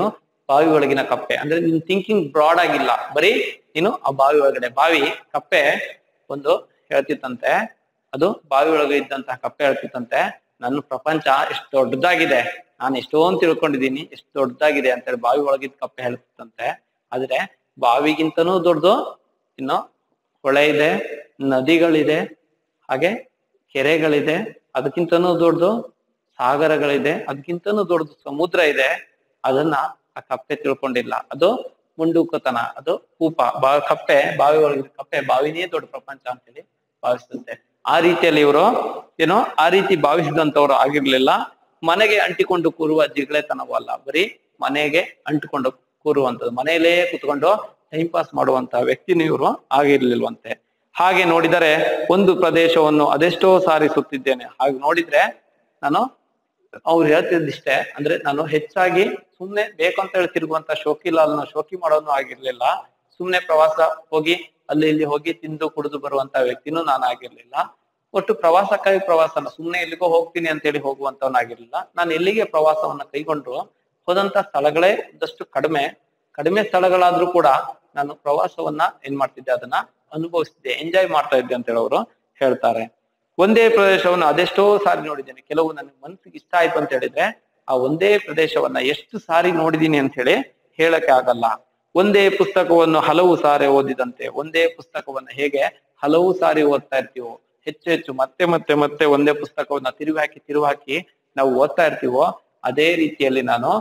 ಬಾವಿ ಒಳಗಿನ ಕಪ್ಪೆ ಅಂದ್ರೆ ನಿನ್ ಥಿಂಕಿಂಗ್ ಬ್ರಾಡ್ ಆಗಿಲ್ಲ, ಬರೀ ನೀನು ಆ ಬಾವಿ ಒಳಗಡೆ. ಬಾವಿ ಕಪ್ಪೆ ಒಂದು ಹೇಳ್ತಿತ್ತಂತೆ, ಅದು ಬಾವಿ ಒಳಗೆ ಇದ್ದಂತಹ ಕಪ್ಪೆ ಹೇಳ್ತಿತ್ತಂತೆ, ನನ್ನ ಪ್ರಪಂಚ ಎಷ್ಟು ದೊಡ್ಡದಾಗಿದೆ, ನಾನು ಎಷ್ಟೊಂದು ತಿಳ್ಕೊಂಡಿದ್ದೀನಿ, ಎಷ್ಟು ದೊಡ್ಡದಾಗಿದೆ ಅಂತೇಳಿ ಬಾವಿ ಒಳಗಿದ್ದ ಕಪ್ಪೆ ಹೇಳ್ತಿತ್ತಂತೆ. ಆದ್ರೆ ಬಾವಿಗಿಂತನೂ ದೊಡ್ಡದು ಇನ್ನು ಹೊಳೆ ಇದೆ, ನದಿಗಳಿದೆ, ಹಾಗೆ ಕೆರೆಗಳಿದೆ, ಅದಕ್ಕಿಂತನೂ ದೊಡ್ಡದು ಸಾಗರಗಳಿದೆ, ಅದಕ್ಕಿಂತನೂ ದೊಡ್ಡದು ಸಮುದ್ರ ಇದೆ. ಅದನ್ನ ಆ ಕಪ್ಪೆ ತಿಳ್ಕೊಂಡಿಲ್ಲ. ಅದು ಮುಂಡೂಕತನ, ಅದು ಕೂಪ. ಬಾ ಕಪ್ಪೆ ಬಾವಿ ಒಳಗಿದ ಕಪ್ಪೆ ಬಾವಿನೇ ದೊಡ್ಡ ಪ್ರಪಂಚ ಅಂತೇಳಿ ಭಾವಿಸುತ್ತೆ. ಆ ರೀತಿಯಲ್ಲಿ ಇವರು ಏನೋ ಆ ರೀತಿ ಭಾವಿಸಿದಂತವ್ರು ಆಗಿರ್ಲಿಲ್ಲ. ಮನೆಗೆ ಅಂಟಿಕೊಂಡು ಕೂರುವ ಜಿಗಳೆತನವೂ ಅಲ್ಲ, ಬರೀ ಮನೆಗೆ ಅಂಟಿಕೊಂಡು ಕೂರುವಂತದ್ದು, ಮನೆಯಲ್ಲೇ ಕುತ್ಕೊಂಡು ಟೈಮ್ ಪಾಸ್ ಮಾಡುವಂತಹ ವ್ಯಕ್ತಿನೂ ಇವರು ಆಗಿರ್ಲಿಲ್ವಂತೆ. ಹಾಗೆ ನೋಡಿದರೆ ಒಂದು ಪ್ರದೇಶವನ್ನು ಅದೆಷ್ಟೋ ಸಾರಿ ಸುತ್ತಿದ್ದೇನೆ. ಹಾಗೆ ನೋಡಿದ್ರೆ ನಾನು ಅವ್ರು ಹೇಳ್ತಿದ್ದಿಷ್ಟೇ, ಅಂದ್ರೆ ನಾನು ಹೆಚ್ಚಾಗಿ ಸುಮ್ನೆ ಬೇಕಂತ ಹೇಳಿ ತಿರುಗುವಂತ ಶೋಕಿಲಾಲ್ನ ಶೋಕಿ ಮಾಡೋನು ಆಗಿರ್ಲಿಲ್ಲ. ಸುಮ್ನೆ ಪ್ರವಾಸ ಹೋಗಿ ಅಲ್ಲಿ ಇಲ್ಲಿ ಹೋಗಿ ತಿಂದು ಕುಡಿದು ಬರುವಂತ ವ್ಯಕ್ತಿನೂ ನಾನು ಆಗಿರ್ಲಿಲ್ಲ. ಒಟ್ಟು ಪ್ರವಾಸಕ್ಕಾಗಿ ಪ್ರವಾಸನ ಸುಮ್ನೆ ಎಲ್ಲಿಗೋ ಹೋಗ್ತೀನಿ ಅಂತೇಳಿ ಹೋಗುವಂತವನಾಗಿರ್ಲಿಲ್ಲ. ನಾನು ಎಲ್ಲಿಗೆ ಪ್ರವಾಸವನ್ನ ಕೈಗೊಂಡ್ರು ಹೋದಂತ ಸ್ಥಳಗಳೇ ಒಂದಷ್ಟು ಕಡಿಮೆ ಕಡಿಮೆ ಸ್ಥಳಗಳಾದ್ರೂ ಕೂಡ ನಾನು ಪ್ರವಾಸವನ್ನ ಏನ್ ಮಾಡ್ತಿದ್ದೆ, ಅದನ್ನ ಅನುಭವಿಸ್ತಿದ್ದೆ, ಎಂಜಾಯ್ ಮಾಡ್ತಾ ಇದ್ದೆ ಅಂತ ಹೇಳೋರು ಹೇಳ್ತಾರೆ. ಒಂದೇ ಪ್ರದೇಶವನ್ನು ಅದೆಷ್ಟೋ ಸಾರಿ ನೋಡಿದ್ದೇನೆ. ಕೆಲವು ನನಗೆ ಮನ್ಸಿಗೆ ಇಷ್ಟ ಆಯ್ತು ಅಂತ ಹೇಳಿದ್ರೆ ಆ ಒಂದೇ ಪ್ರದೇಶವನ್ನ ಎಷ್ಟು ಸಾರಿ ನೋಡಿದೀನಿ ಅಂತ ಹೇಳಿ ಹೇಳಕ್ಕೆ ಆಗಲ್ಲ. ಒಂದೇ ಪುಸ್ತಕವನ್ನು ಹಲವು ಸಾರಿ ಓದಿದಂತೆ, ಒಂದೇ ಪುಸ್ತಕವನ್ನ ಹೇಗೆ ಹಲವು ಸಾರಿ ಓದ್ತಾ ಇರ್ತೀವೋ, ಹೆಚ್ಚು ಹೆಚ್ಚು ಮತ್ತೆ ಮತ್ತೆ ಮತ್ತೆ ಒಂದೇ ಪುಸ್ತಕವನ್ನ ತಿರುವಿ ಹಾಕಿ ತಿರುವಿ ಹಾಕಿ ನಾವು ಓದ್ತಾ ಇರ್ತೀವೋ, ಅದೇ ರೀತಿಯಲ್ಲಿ ನಾನು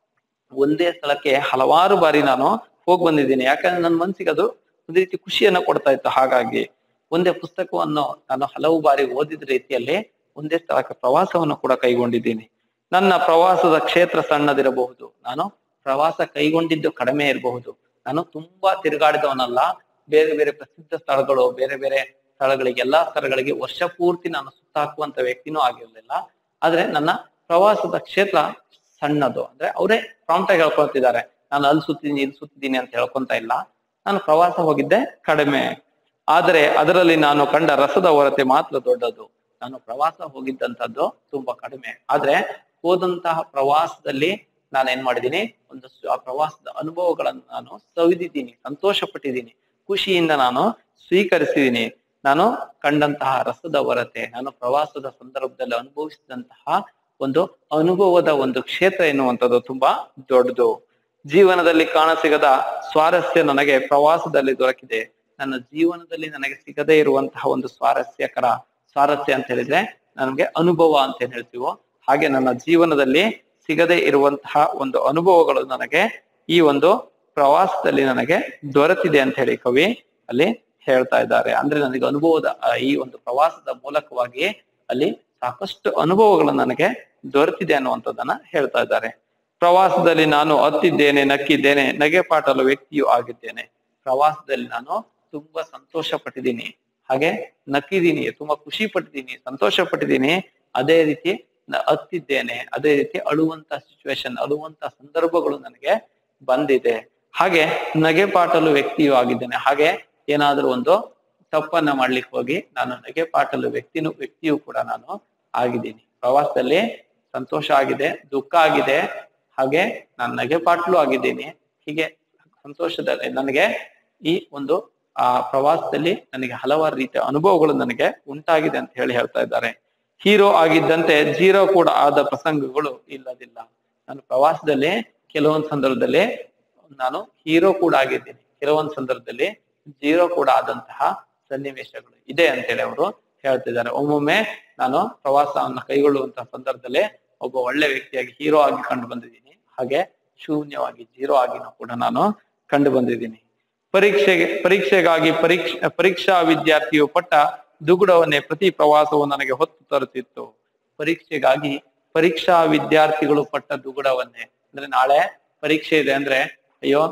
ಒಂದೇ ಸ್ಥಳಕ್ಕೆ ಹಲವಾರು ಬಾರಿ ನಾನು ಹೋಗಿ ಬಂದಿದ್ದೀನಿ. ಯಾಕಂದ್ರೆ ನನ್ನ ಮನ್ಸಿಗೆ ಅದು ಒಂದು ರೀತಿ ಖುಷಿಯನ್ನ ಕೊಡ್ತಾ ಇತ್ತು. ಹಾಗಾಗಿ ಒಂದೇ ಪುಸ್ತಕವನ್ನು ನಾನು ಹಲವು ಬಾರಿ ಓದಿದ ರೀತಿಯಲ್ಲಿ ಒಂದೇ ಸ್ಥಳಕ್ಕೆ ಪ್ರವಾಸವನ್ನು ಕೂಡ ಕೈಗೊಂಡಿದ್ದೀನಿ. ನನ್ನ ಪ್ರವಾಸದ ಕ್ಷೇತ್ರ ಸಣ್ಣದಿರಬಹುದು, ನಾನು ಪ್ರವಾಸ ಕೈಗೊಂಡಿದ್ದು ಕಡಿಮೆ ಇರಬಹುದು, ನಾನು ತುಂಬಾ ತಿರುಗಾಡಿದವನಲ್ಲ. ಬೇರೆ ಬೇರೆ ಪ್ರಸಿದ್ಧ ಸ್ಥಳಗಳು, ಬೇರೆ ಬೇರೆ ಸ್ಥಳಗಳಿಗೆ, ಎಲ್ಲಾ ಸ್ಥಳಗಳಿಗೆ ವರ್ಷ ಪೂರ್ತಿ ನಾನು ಸುತ್ತಾಕುವಂತ ವ್ಯಕ್ತಿನೂ ಆಗಿರ್ಲಿಲ್ಲ. ಆದ್ರೆ ನನ್ನ ಪ್ರವಾಸದ ಕ್ಷೇತ್ರ ಸಣ್ಣದು. ಅಂದ್ರೆ ಅವರೇ ಪ್ರಾಂಪ್ಟ್ ಆಗಿ ಹೇಳ್ಕೊಳ್ತಿದ್ದಾರೆ, ನಾನು ಅಲ್ಲಿ ಸುತ್ತಿದ್ದೀನಿ ಇಲ್ಲಿ ಸುತ್ತಿದ್ದೀನಿ ಅಂತ ಹೇಳ್ಕೊಂತ ಇಲ್ಲ. ನಾನು ಪ್ರವಾಸ ಹೋಗಿದ್ದೆ ಕಡಿಮೆ, ಆದರೆ ಅದರಲ್ಲಿ ನಾನು ಕಂಡ ರಸದ ಹೊರತೆ ಮಾತ್ರ ದೊಡ್ಡದು. ನಾನು ಪ್ರವಾಸ ಹೋಗಿದ್ದಂಥದ್ದು ತುಂಬಾ ಕಡಿಮೆ, ಆದ್ರೆ ಹೋದಂತಹ ಪ್ರವಾಸದಲ್ಲಿ ನಾನು ಏನ್ ಮಾಡಿದ್ದೀನಿ, ಒಂದು ಆ ಪ್ರವಾಸದ ಅನುಭವಗಳನ್ನು ನಾನು ಸವಿದಿದ್ದೀನಿ, ಸಂತೋಷ ಪಟ್ಟಿದ್ದೀನಿ, ಖುಷಿಯಿಂದ ನಾನು ಸ್ವೀಕರಿಸಿದ್ದೀನಿ. ನಾನು ಕಂಡಂತಹ ರಸದ ಹೊರತೆ, ನಾನು ಪ್ರವಾಸದ ಸಂದರ್ಭದಲ್ಲಿ ಅನುಭವಿಸಿದಂತಹ ಒಂದು ಅನುಭವದ ಒಂದು ಕ್ಷೇತ್ರ ಎನ್ನುವಂಥದ್ದು ತುಂಬಾ ದೊಡ್ಡದು. ಜೀವನದಲ್ಲಿ ಕಾಣಸಿಗದ ಸ್ವಾರಸ್ಯ ನನಗೆ ಪ್ರವಾಸದಲ್ಲಿ ದೊರಕಿದೆ. ನನ್ನ ಜೀವನದಲ್ಲಿ ನನಗೆ ಸಿಗದೇ ಇರುವಂತಹ ಒಂದು ಸ್ವಾರಸ್ಯಕರ, ಸ್ವಾರಸ್ಯ ಅಂತ ಹೇಳಿದ್ರೆ ನನ್ಗೆ ಅನುಭವ ಅಂತ ಏನ್ ಹೇಳ್ತೀವೋ ಹಾಗೆ ನನ್ನ ಜೀವನದಲ್ಲಿ ಸಿಗದೇ ಇರುವಂತಹ ಒಂದು ಅನುಭವಗಳು ನನಗೆ ಈ ಒಂದು ಪ್ರವಾಸದಲ್ಲಿ ನನಗೆ ದೊರೆತಿದೆ ಅಂತ ಹೇಳಿ ಕವಿ ಅಲ್ಲಿ ಹೇಳ್ತಾ ಇದ್ದಾರೆ. ಅಂದ್ರೆ ನನಗೆ ಅನುಭವದ ಈ ಒಂದು ಪ್ರವಾಸದ ಮೂಲಕವಾಗಿ ಅಲ್ಲಿ ಸಾಕಷ್ಟು ಅನುಭವಗಳು ನನಗೆ ದೊರೆತಿದೆ ಅನ್ನುವಂಥದ್ದನ್ನ ಹೇಳ್ತಾ ಇದ್ದಾರೆ. ಪ್ರವಾಸದಲ್ಲಿ ನಾನು ಅತ್ತಿದ್ದೇನೆ, ನಕ್ಕಿದ್ದೇನೆ, ನಗೆ ಪಾಟಲು ವ್ಯಕ್ತಿಯೂ ಆಗಿದ್ದೇನೆ. ಪ್ರವಾಸದಲ್ಲಿ ನಾನು ತುಂಬಾ ಸಂತೋಷ ಪಟ್ಟಿದ್ದೀನಿ, ಹಾಗೆ ನಕ್ಕಿದ್ದೀನಿ, ತುಂಬಾ ಖುಷಿ ಪಟ್ಟಿದ್ದೀನಿ, ಸಂತೋಷ ಪಟ್ಟಿದ್ದೀನಿ. ಅದೇ ರೀತಿ ಅತ್ತಿದ್ದೇನೆ, ಅದೇ ರೀತಿ ಅಳುವಂತ ಸಿಚುವೇಶನ್, ಅಳುವಂತ ಸಂದರ್ಭಗಳು ನನಗೆ ಬಂದಿದೆ. ಹಾಗೆ ನಗೆ ಪಾಟಲು ವ್ಯಕ್ತಿಯೂ ಆಗಿದ್ದೇನೆ. ಹಾಗೆ ಏನಾದ್ರೂ ಒಂದು ತಪ್ಪನ್ನ ಮಾಡ್ಲಿಕ್ಕೆ ಹೋಗಿ ನಾನು ನಗೆ ಪಾಟಲು ವ್ಯಕ್ತಿನೂ ವ್ಯಕ್ತಿಯೂ ಕೂಡ ನಾನು ಆಗಿದ್ದೀನಿ. ಪ್ರವಾಸದಲ್ಲಿ ಸಂತೋಷ ಆಗಿದೆ, ದುಃಖ ಆಗಿದೆ, ಹಾಗೆ ನಾನು ನಗೆ ಪಾಟಲು ಆಗಿದ್ದೀನಿ. ಹೀಗೆ ಸಂತೋಷದಲ್ಲಿ ನನಗೆ ಈ ಒಂದು ಆ ಪ್ರವಾಸದಲ್ಲಿ ನನಗೆ ಹಲವಾರು ರೀತಿಯ ಅನುಭವಗಳು ನನಗೆ ಉಂಟಾಗಿದೆ ಅಂತ ಹೇಳಿ ಹೇಳ್ತಾ ಇದ್ದಾರೆ. ಹೀರೋ ಆಗಿದ್ದಂತೆ ಜೀರೋ ಕೂಡ ಆದ ಪ್ರಸಂಗಗಳು ಇಲ್ಲದಿಲ್ಲ. ನಾನು ಪ್ರವಾಸದಲ್ಲಿ ಕೆಲವೊಂದು ಸಂದರ್ಭದಲ್ಲಿ ನಾನು ಹೀರೋ ಕೂಡ ಆಗಿದ್ದೀನಿ, ಕೆಲವೊಂದು ಸಂದರ್ಭದಲ್ಲಿ ಜೀರೋ ಕೂಡ ಆದಂತಹ ಸನ್ನಿವೇಶಗಳು ಇದೆ ಅಂತೇಳಿ ಅವರು ಹೇಳ್ತಿದ್ದಾರೆ. ಒಮ್ಮೊಮ್ಮೆ ನಾನು ಪ್ರವಾಸವನ್ನ ಕೈಗೊಳ್ಳುವಂತಹ ಸಂದರ್ಭದಲ್ಲಿ ಒಬ್ಬ ಒಳ್ಳೆ ವ್ಯಕ್ತಿಯಾಗಿ ಹೀರೋ ಆಗಿ ಕಂಡು ಬಂದಿದ್ದೀನಿ, ಹಾಗೆ ಶೂನ್ಯವಾಗಿ ಜೀರೋ ಆಗಿನೂ ಕೂಡ ನಾನು ಕಂಡು ಬಂದಿದ್ದೀನಿ. ಪರೀಕ್ಷೆಗೆ ಪರೀಕ್ಷೆಗಾಗಿ ಪರೀಕ್ಷೆ ಪರೀಕ್ಷಾ ವಿದ್ಯಾರ್ಥಿಯು ಪಟ್ಟ ದುಗುಡವನ್ನೇ ಪ್ರತಿ ಪ್ರವಾಸವು ನನಗೆ ಹೊತ್ತು ತರುತ್ತಿತ್ತು. ಪರೀಕ್ಷೆಗಾಗಿ ಪರೀಕ್ಷಾ ವಿದ್ಯಾರ್ಥಿಗಳು ಪಟ್ಟ ದುಗುಡವನ್ನೇ, ಅಂದ್ರೆ ನಾಳೆ ಪರೀಕ್ಷೆ ಇದೆ ಅಂದ್ರೆ ಅಯ್ಯೋ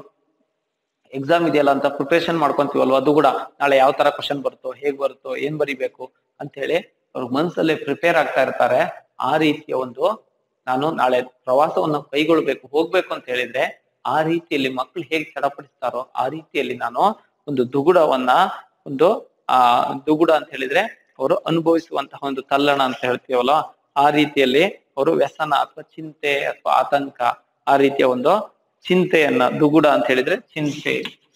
ಎಕ್ಸಾಮ್ ಇದೆಯಲ್ಲ ಅಂತ ಪ್ರಿಪರೇಷನ್ ಮಾಡ್ಕೊಂತೀವಲ್ವ, ಅದು ಕೂಡ ನಾಳೆ ಯಾವ ತರ ಕ್ವಶನ್ ಬರುತ್ತೋ, ಹೇಗ್ ಬರುತ್ತೋ, ಏನ್ ಬರಿಬೇಕು ಅಂತ ಹೇಳಿ ಅವ್ರ ಮನ್ಸಲ್ಲೇ ಪ್ರಿಪೇರ್ ಆಗ್ತಾ ಇರ್ತಾರೆ. ಆ ರೀತಿಯ ಒಂದು ನಾನು ನಾಳೆ ಪ್ರವಾಸವನ್ನು ಕೈಗೊಳ್ಬೇಕು, ಹೋಗ್ಬೇಕು ಅಂತ ಹೇಳಿದ್ರೆ ಆ ರೀತಿಯಲ್ಲಿ ಮಕ್ಕಳು ಹೇಗೆ ಚಡಪಡಿಸ್ತಾರೋ ಆ ರೀತಿಯಲ್ಲಿ ನಾನು ಒಂದು ದುಗುಡವನ್ನ, ಒಂದು ಆ ದುಗುಡ ಅಂತ ಹೇಳಿದ್ರೆ ಅವರು ಅನುಭವಿಸುವಂತಹ ಒಂದು ತಲ್ಲಣ ಅಂತ ಹೇಳ್ತೀವಲ್ಲ, ಆ ರೀತಿಯಲ್ಲಿ ಅವರು ವ್ಯಸನ ಅಥವಾ ಚಿಂತೆ ಅಥವಾ ಆತಂಕ, ಆ ರೀತಿಯ ಒಂದು ಚಿಂತೆಯನ್ನ, ದುಗುಡ ಅಂತ ಹೇಳಿದ್ರೆ ಚಿಂತೆ,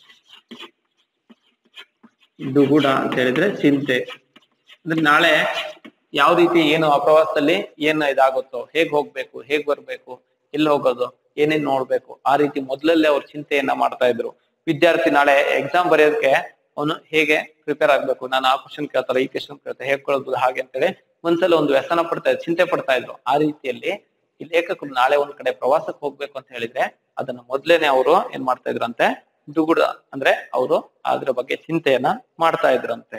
ದುಗುಡ ಅಂತ ಹೇಳಿದ್ರೆ ಚಿಂತೆ. ಅಂದ್ರೆ ನಾಳೆ ಯಾವ ರೀತಿ ಏನು ಆ ಪ್ರವಾಸದಲ್ಲಿ ಏನು ಇದಾಗುತ್ತೋ, ಹೇಗ್ ಹೋಗ್ಬೇಕು, ಹೇಗ್ ಬರ್ಬೇಕು, ಎಲ್ಲಿ ಹೋಗೋದು, ಏನೇನ್ ನೋಡ್ಬೇಕು, ಆ ರೀತಿ ಮೊದಲಲ್ಲೇ ಅವ್ರು ಚಿಂತೆಯನ್ನ ಮಾಡ್ತಾ ಇದ್ರು. ವಿದ್ಯಾರ್ಥಿ ನಾಳೆ ಎಕ್ಸಾಮ್ ಬರೆಯೋದಕ್ಕೆ ಅವನು ಹೇಗೆ ಪ್ರಿಪೇರ್ ಆಗ್ಬೇಕು, ನಾನು ಆ ಕ್ವಶನ್ ಕೇಳ್ತಾರೆ, ಈ ಕ್ವಶನ್ ಕೇಳ್ತಾರೆ, ಹೇಗ್ ಕೊಡೋದು ಹಾಗೆ ಅಂತೇಳಿ ಒಂದ್ಸಲ ಒಂದು ವ್ಯಸನ ಪಡ್ತಾ ಇದ್ರು, ಚಿಂತೆ ಪಡ್ತಾ ಇದ್ರು. ಆ ರೀತಿಯಲ್ಲಿ ಈ ಲೇಖಕರು ನಾಳೆ ಒಂದ್ ಕಡೆ ಪ್ರವಾಸಕ್ಕೆ ಹೋಗ್ಬೇಕು ಅಂತ ಹೇಳಿದ್ರೆ ಅದನ್ನ ಮೊದ್ಲೇನೆ ಅವರು ಏನ್ ಮಾಡ್ತಾ ಇದ್ರಂತೆ, ದುಗುಡ ಅಂದ್ರೆ ಅವರು ಅದ್ರ ಬಗ್ಗೆ ಚಿಂತೆಯನ್ನ ಮಾಡ್ತಾ ಇದ್ರಂತೆ.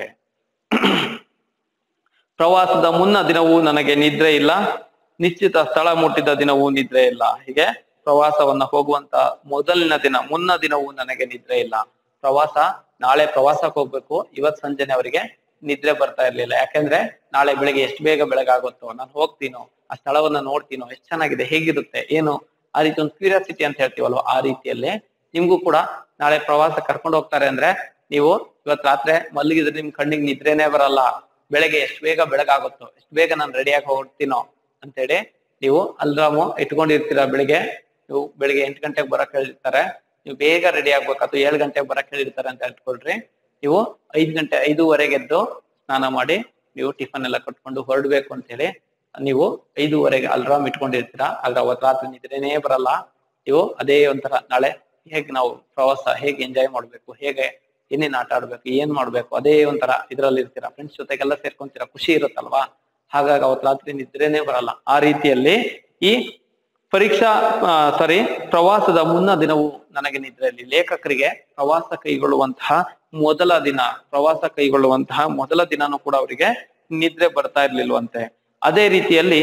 ಪ್ರವಾಸದ ಮುನ್ನ ದಿನವೂ ನನಗೆ ನಿದ್ರೆ ಇಲ್ಲ, ನಿಶ್ಚಿತ ಸ್ಥಳ ಮುಟ್ಟಿದ ದಿನವೂ ನಿದ್ರೆ ಇಲ್ಲ. ಹೀಗೆ ಪ್ರವಾಸವನ್ನ ಹೋಗುವಂತ ಮೊದಲಿನ ದಿನ, ಮುನ್ನ ದಿನವೂ ನನಗೆ ನಿದ್ರೆ ಇಲ್ಲ. ಪ್ರವಾಸ ನಾಳೆ ಪ್ರವಾಸಕ್ಕೆ ಹೋಗ್ಬೇಕು, ಇವತ್ ಸಂಜೆನೆ ಅವರಿಗೆ ನಿದ್ರೆ ಬರ್ತಾ ಇರ್ಲಿಲ್ಲ. ಯಾಕೆಂದ್ರೆ ನಾಳೆ ಬೆಳಿಗ್ಗೆ ಎಷ್ಟು ಬೇಗ ಬೆಳಗಾಗುತ್ತೋ, ನಾನು ಹೋಗ್ತೀನೋ, ಆ ಸ್ಥಳವನ್ನ ನೋಡ್ತೀನೋ, ಎಷ್ಟು ಚೆನ್ನಾಗಿದೆ, ಹೇಗಿರುತ್ತೆ, ಏನು, ಆ ರೀತಿ ಒಂದು ಕ್ಯೂರಿಯಾಸಿಟಿ ಅಂತ ಹೇಳ್ತೀವಲ್ವ, ಆ ರೀತಿಯಲ್ಲಿ ನಿಮ್ಗೂ ಕೂಡ ನಾಳೆ ಪ್ರವಾಸ ಕರ್ಕೊಂಡು ಹೋಗ್ತಾರೆ ಅಂದ್ರೆ ನೀವು ಇವತ್ ರಾತ್ರಿ ಮಲಗಿದ್ರೆ ನಿಮ್ ಕಣ್ಣಿಗೆ ನಿದ್ರೇನೆ ಬರಲ್ಲ. ಬೆಳಗ್ಗೆ ಎಷ್ಟು ಬೇಗ ಬೆಳಗಾಗುತ್ತೋ, ಎಷ್ಟು ಬೇಗ ನಾನು ರೆಡಿಯಾಗಿ ಹೋಗ್ತೀನೋ ಅಂತೇಳಿ ನೀವು ಅಲ್ರಾಮು ಇಟ್ಕೊಂಡಿರ್ತೀರ. ಬೆಳಿಗ್ಗೆ ನೀವು ಬೆಳಿಗ್ಗೆ ಎಂಟು ಗಂಟೆಗೆ ಬರಕ್ ಹೇಳಿರ್ತಾರೆ, ನೀವು ಬೇಗ ರೆಡಿ ಆಗ್ಬೇಕು, ಅಥವಾ ಏಳು ಗಂಟೆಗೆ ಬರಕ್ ಹೇಳಿರ್ತಾರೆ ಅಂತ ಇಟ್ಕೊಳ್ರಿ. ನೀವು ಐದ್ ಗಂಟೆ ಐದೂವರೆಗೆ ಎದ್ದು ಸ್ನಾನ ಮಾಡಿ ನೀವು ಟಿಫನ್ ಎಲ್ಲ ಕಟ್ಕೊಂಡು ಹೊರಡ್ಬೇಕು ಅಂತ ಹೇಳಿ ನೀವು ಐದೂವರೆಗೆ ಅಲ್ರಾಮ್ ಇಟ್ಕೊಂಡಿರ್ತೀರಾ. ಆದ್ರೆ ಅವತ್ ರಾತ್ರಿ ನಿದ್ರೇನೇ ಬರಲ್ಲ. ನೀವು ಅದೇ ಒಂಥರ ನಾಳೆ ಹೇಗೆ ನಾವು ಪ್ರವಾಸ ಹೇಗೆ ಎಂಜಾಯ್ ಮಾಡ್ಬೇಕು, ಹೇಗೆ ಏನೇನ್ ಆಟ ಆಡ್ಬೇಕು, ಏನ್ ಮಾಡ್ಬೇಕು, ಅದೇ ಒಂಥರ ಇದ್ರಲ್ಲಿ ಇರ್ತೀರಾ, ಫ್ರೆಂಡ್ಸ್ ಜೊತೆಗೆಲ್ಲ ಸೇರ್ಕೊಂತೀರಾ, ಖುಷಿ ಇರುತ್ತಲ್ವಾ. ಹಾಗಾಗಿ ಅವತ್ ರಾತ್ರಿ ನಿದ್ರೇನೆ ಬರಲ್ಲ. ಆ ರೀತಿಯಲ್ಲಿ ಈ ಪರೀಕ್ಷಾ ಸಾರಿ ಪ್ರವಾಸದ ಮುನ್ನ ದಿನವೂ ನನಗೆ ನಿದ್ರೆಯಲ್ಲಿ, ಲೇಖಕರಿಗೆ ಪ್ರವಾಸ ಕೈಗೊಳ್ಳುವಂತಹ ಮೊದಲ ದಿನ, ಪ್ರವಾಸ ಕೈಗೊಳ್ಳುವಂತಹ ಮೊದಲ ದಿನಾನು ಕೂಡ ಅವರಿಗೆ ನಿದ್ರೆ ಬರ್ತಾ ಇರ್ಲಿಲ್ವಂತೆ. ಅದೇ ರೀತಿಯಲ್ಲಿ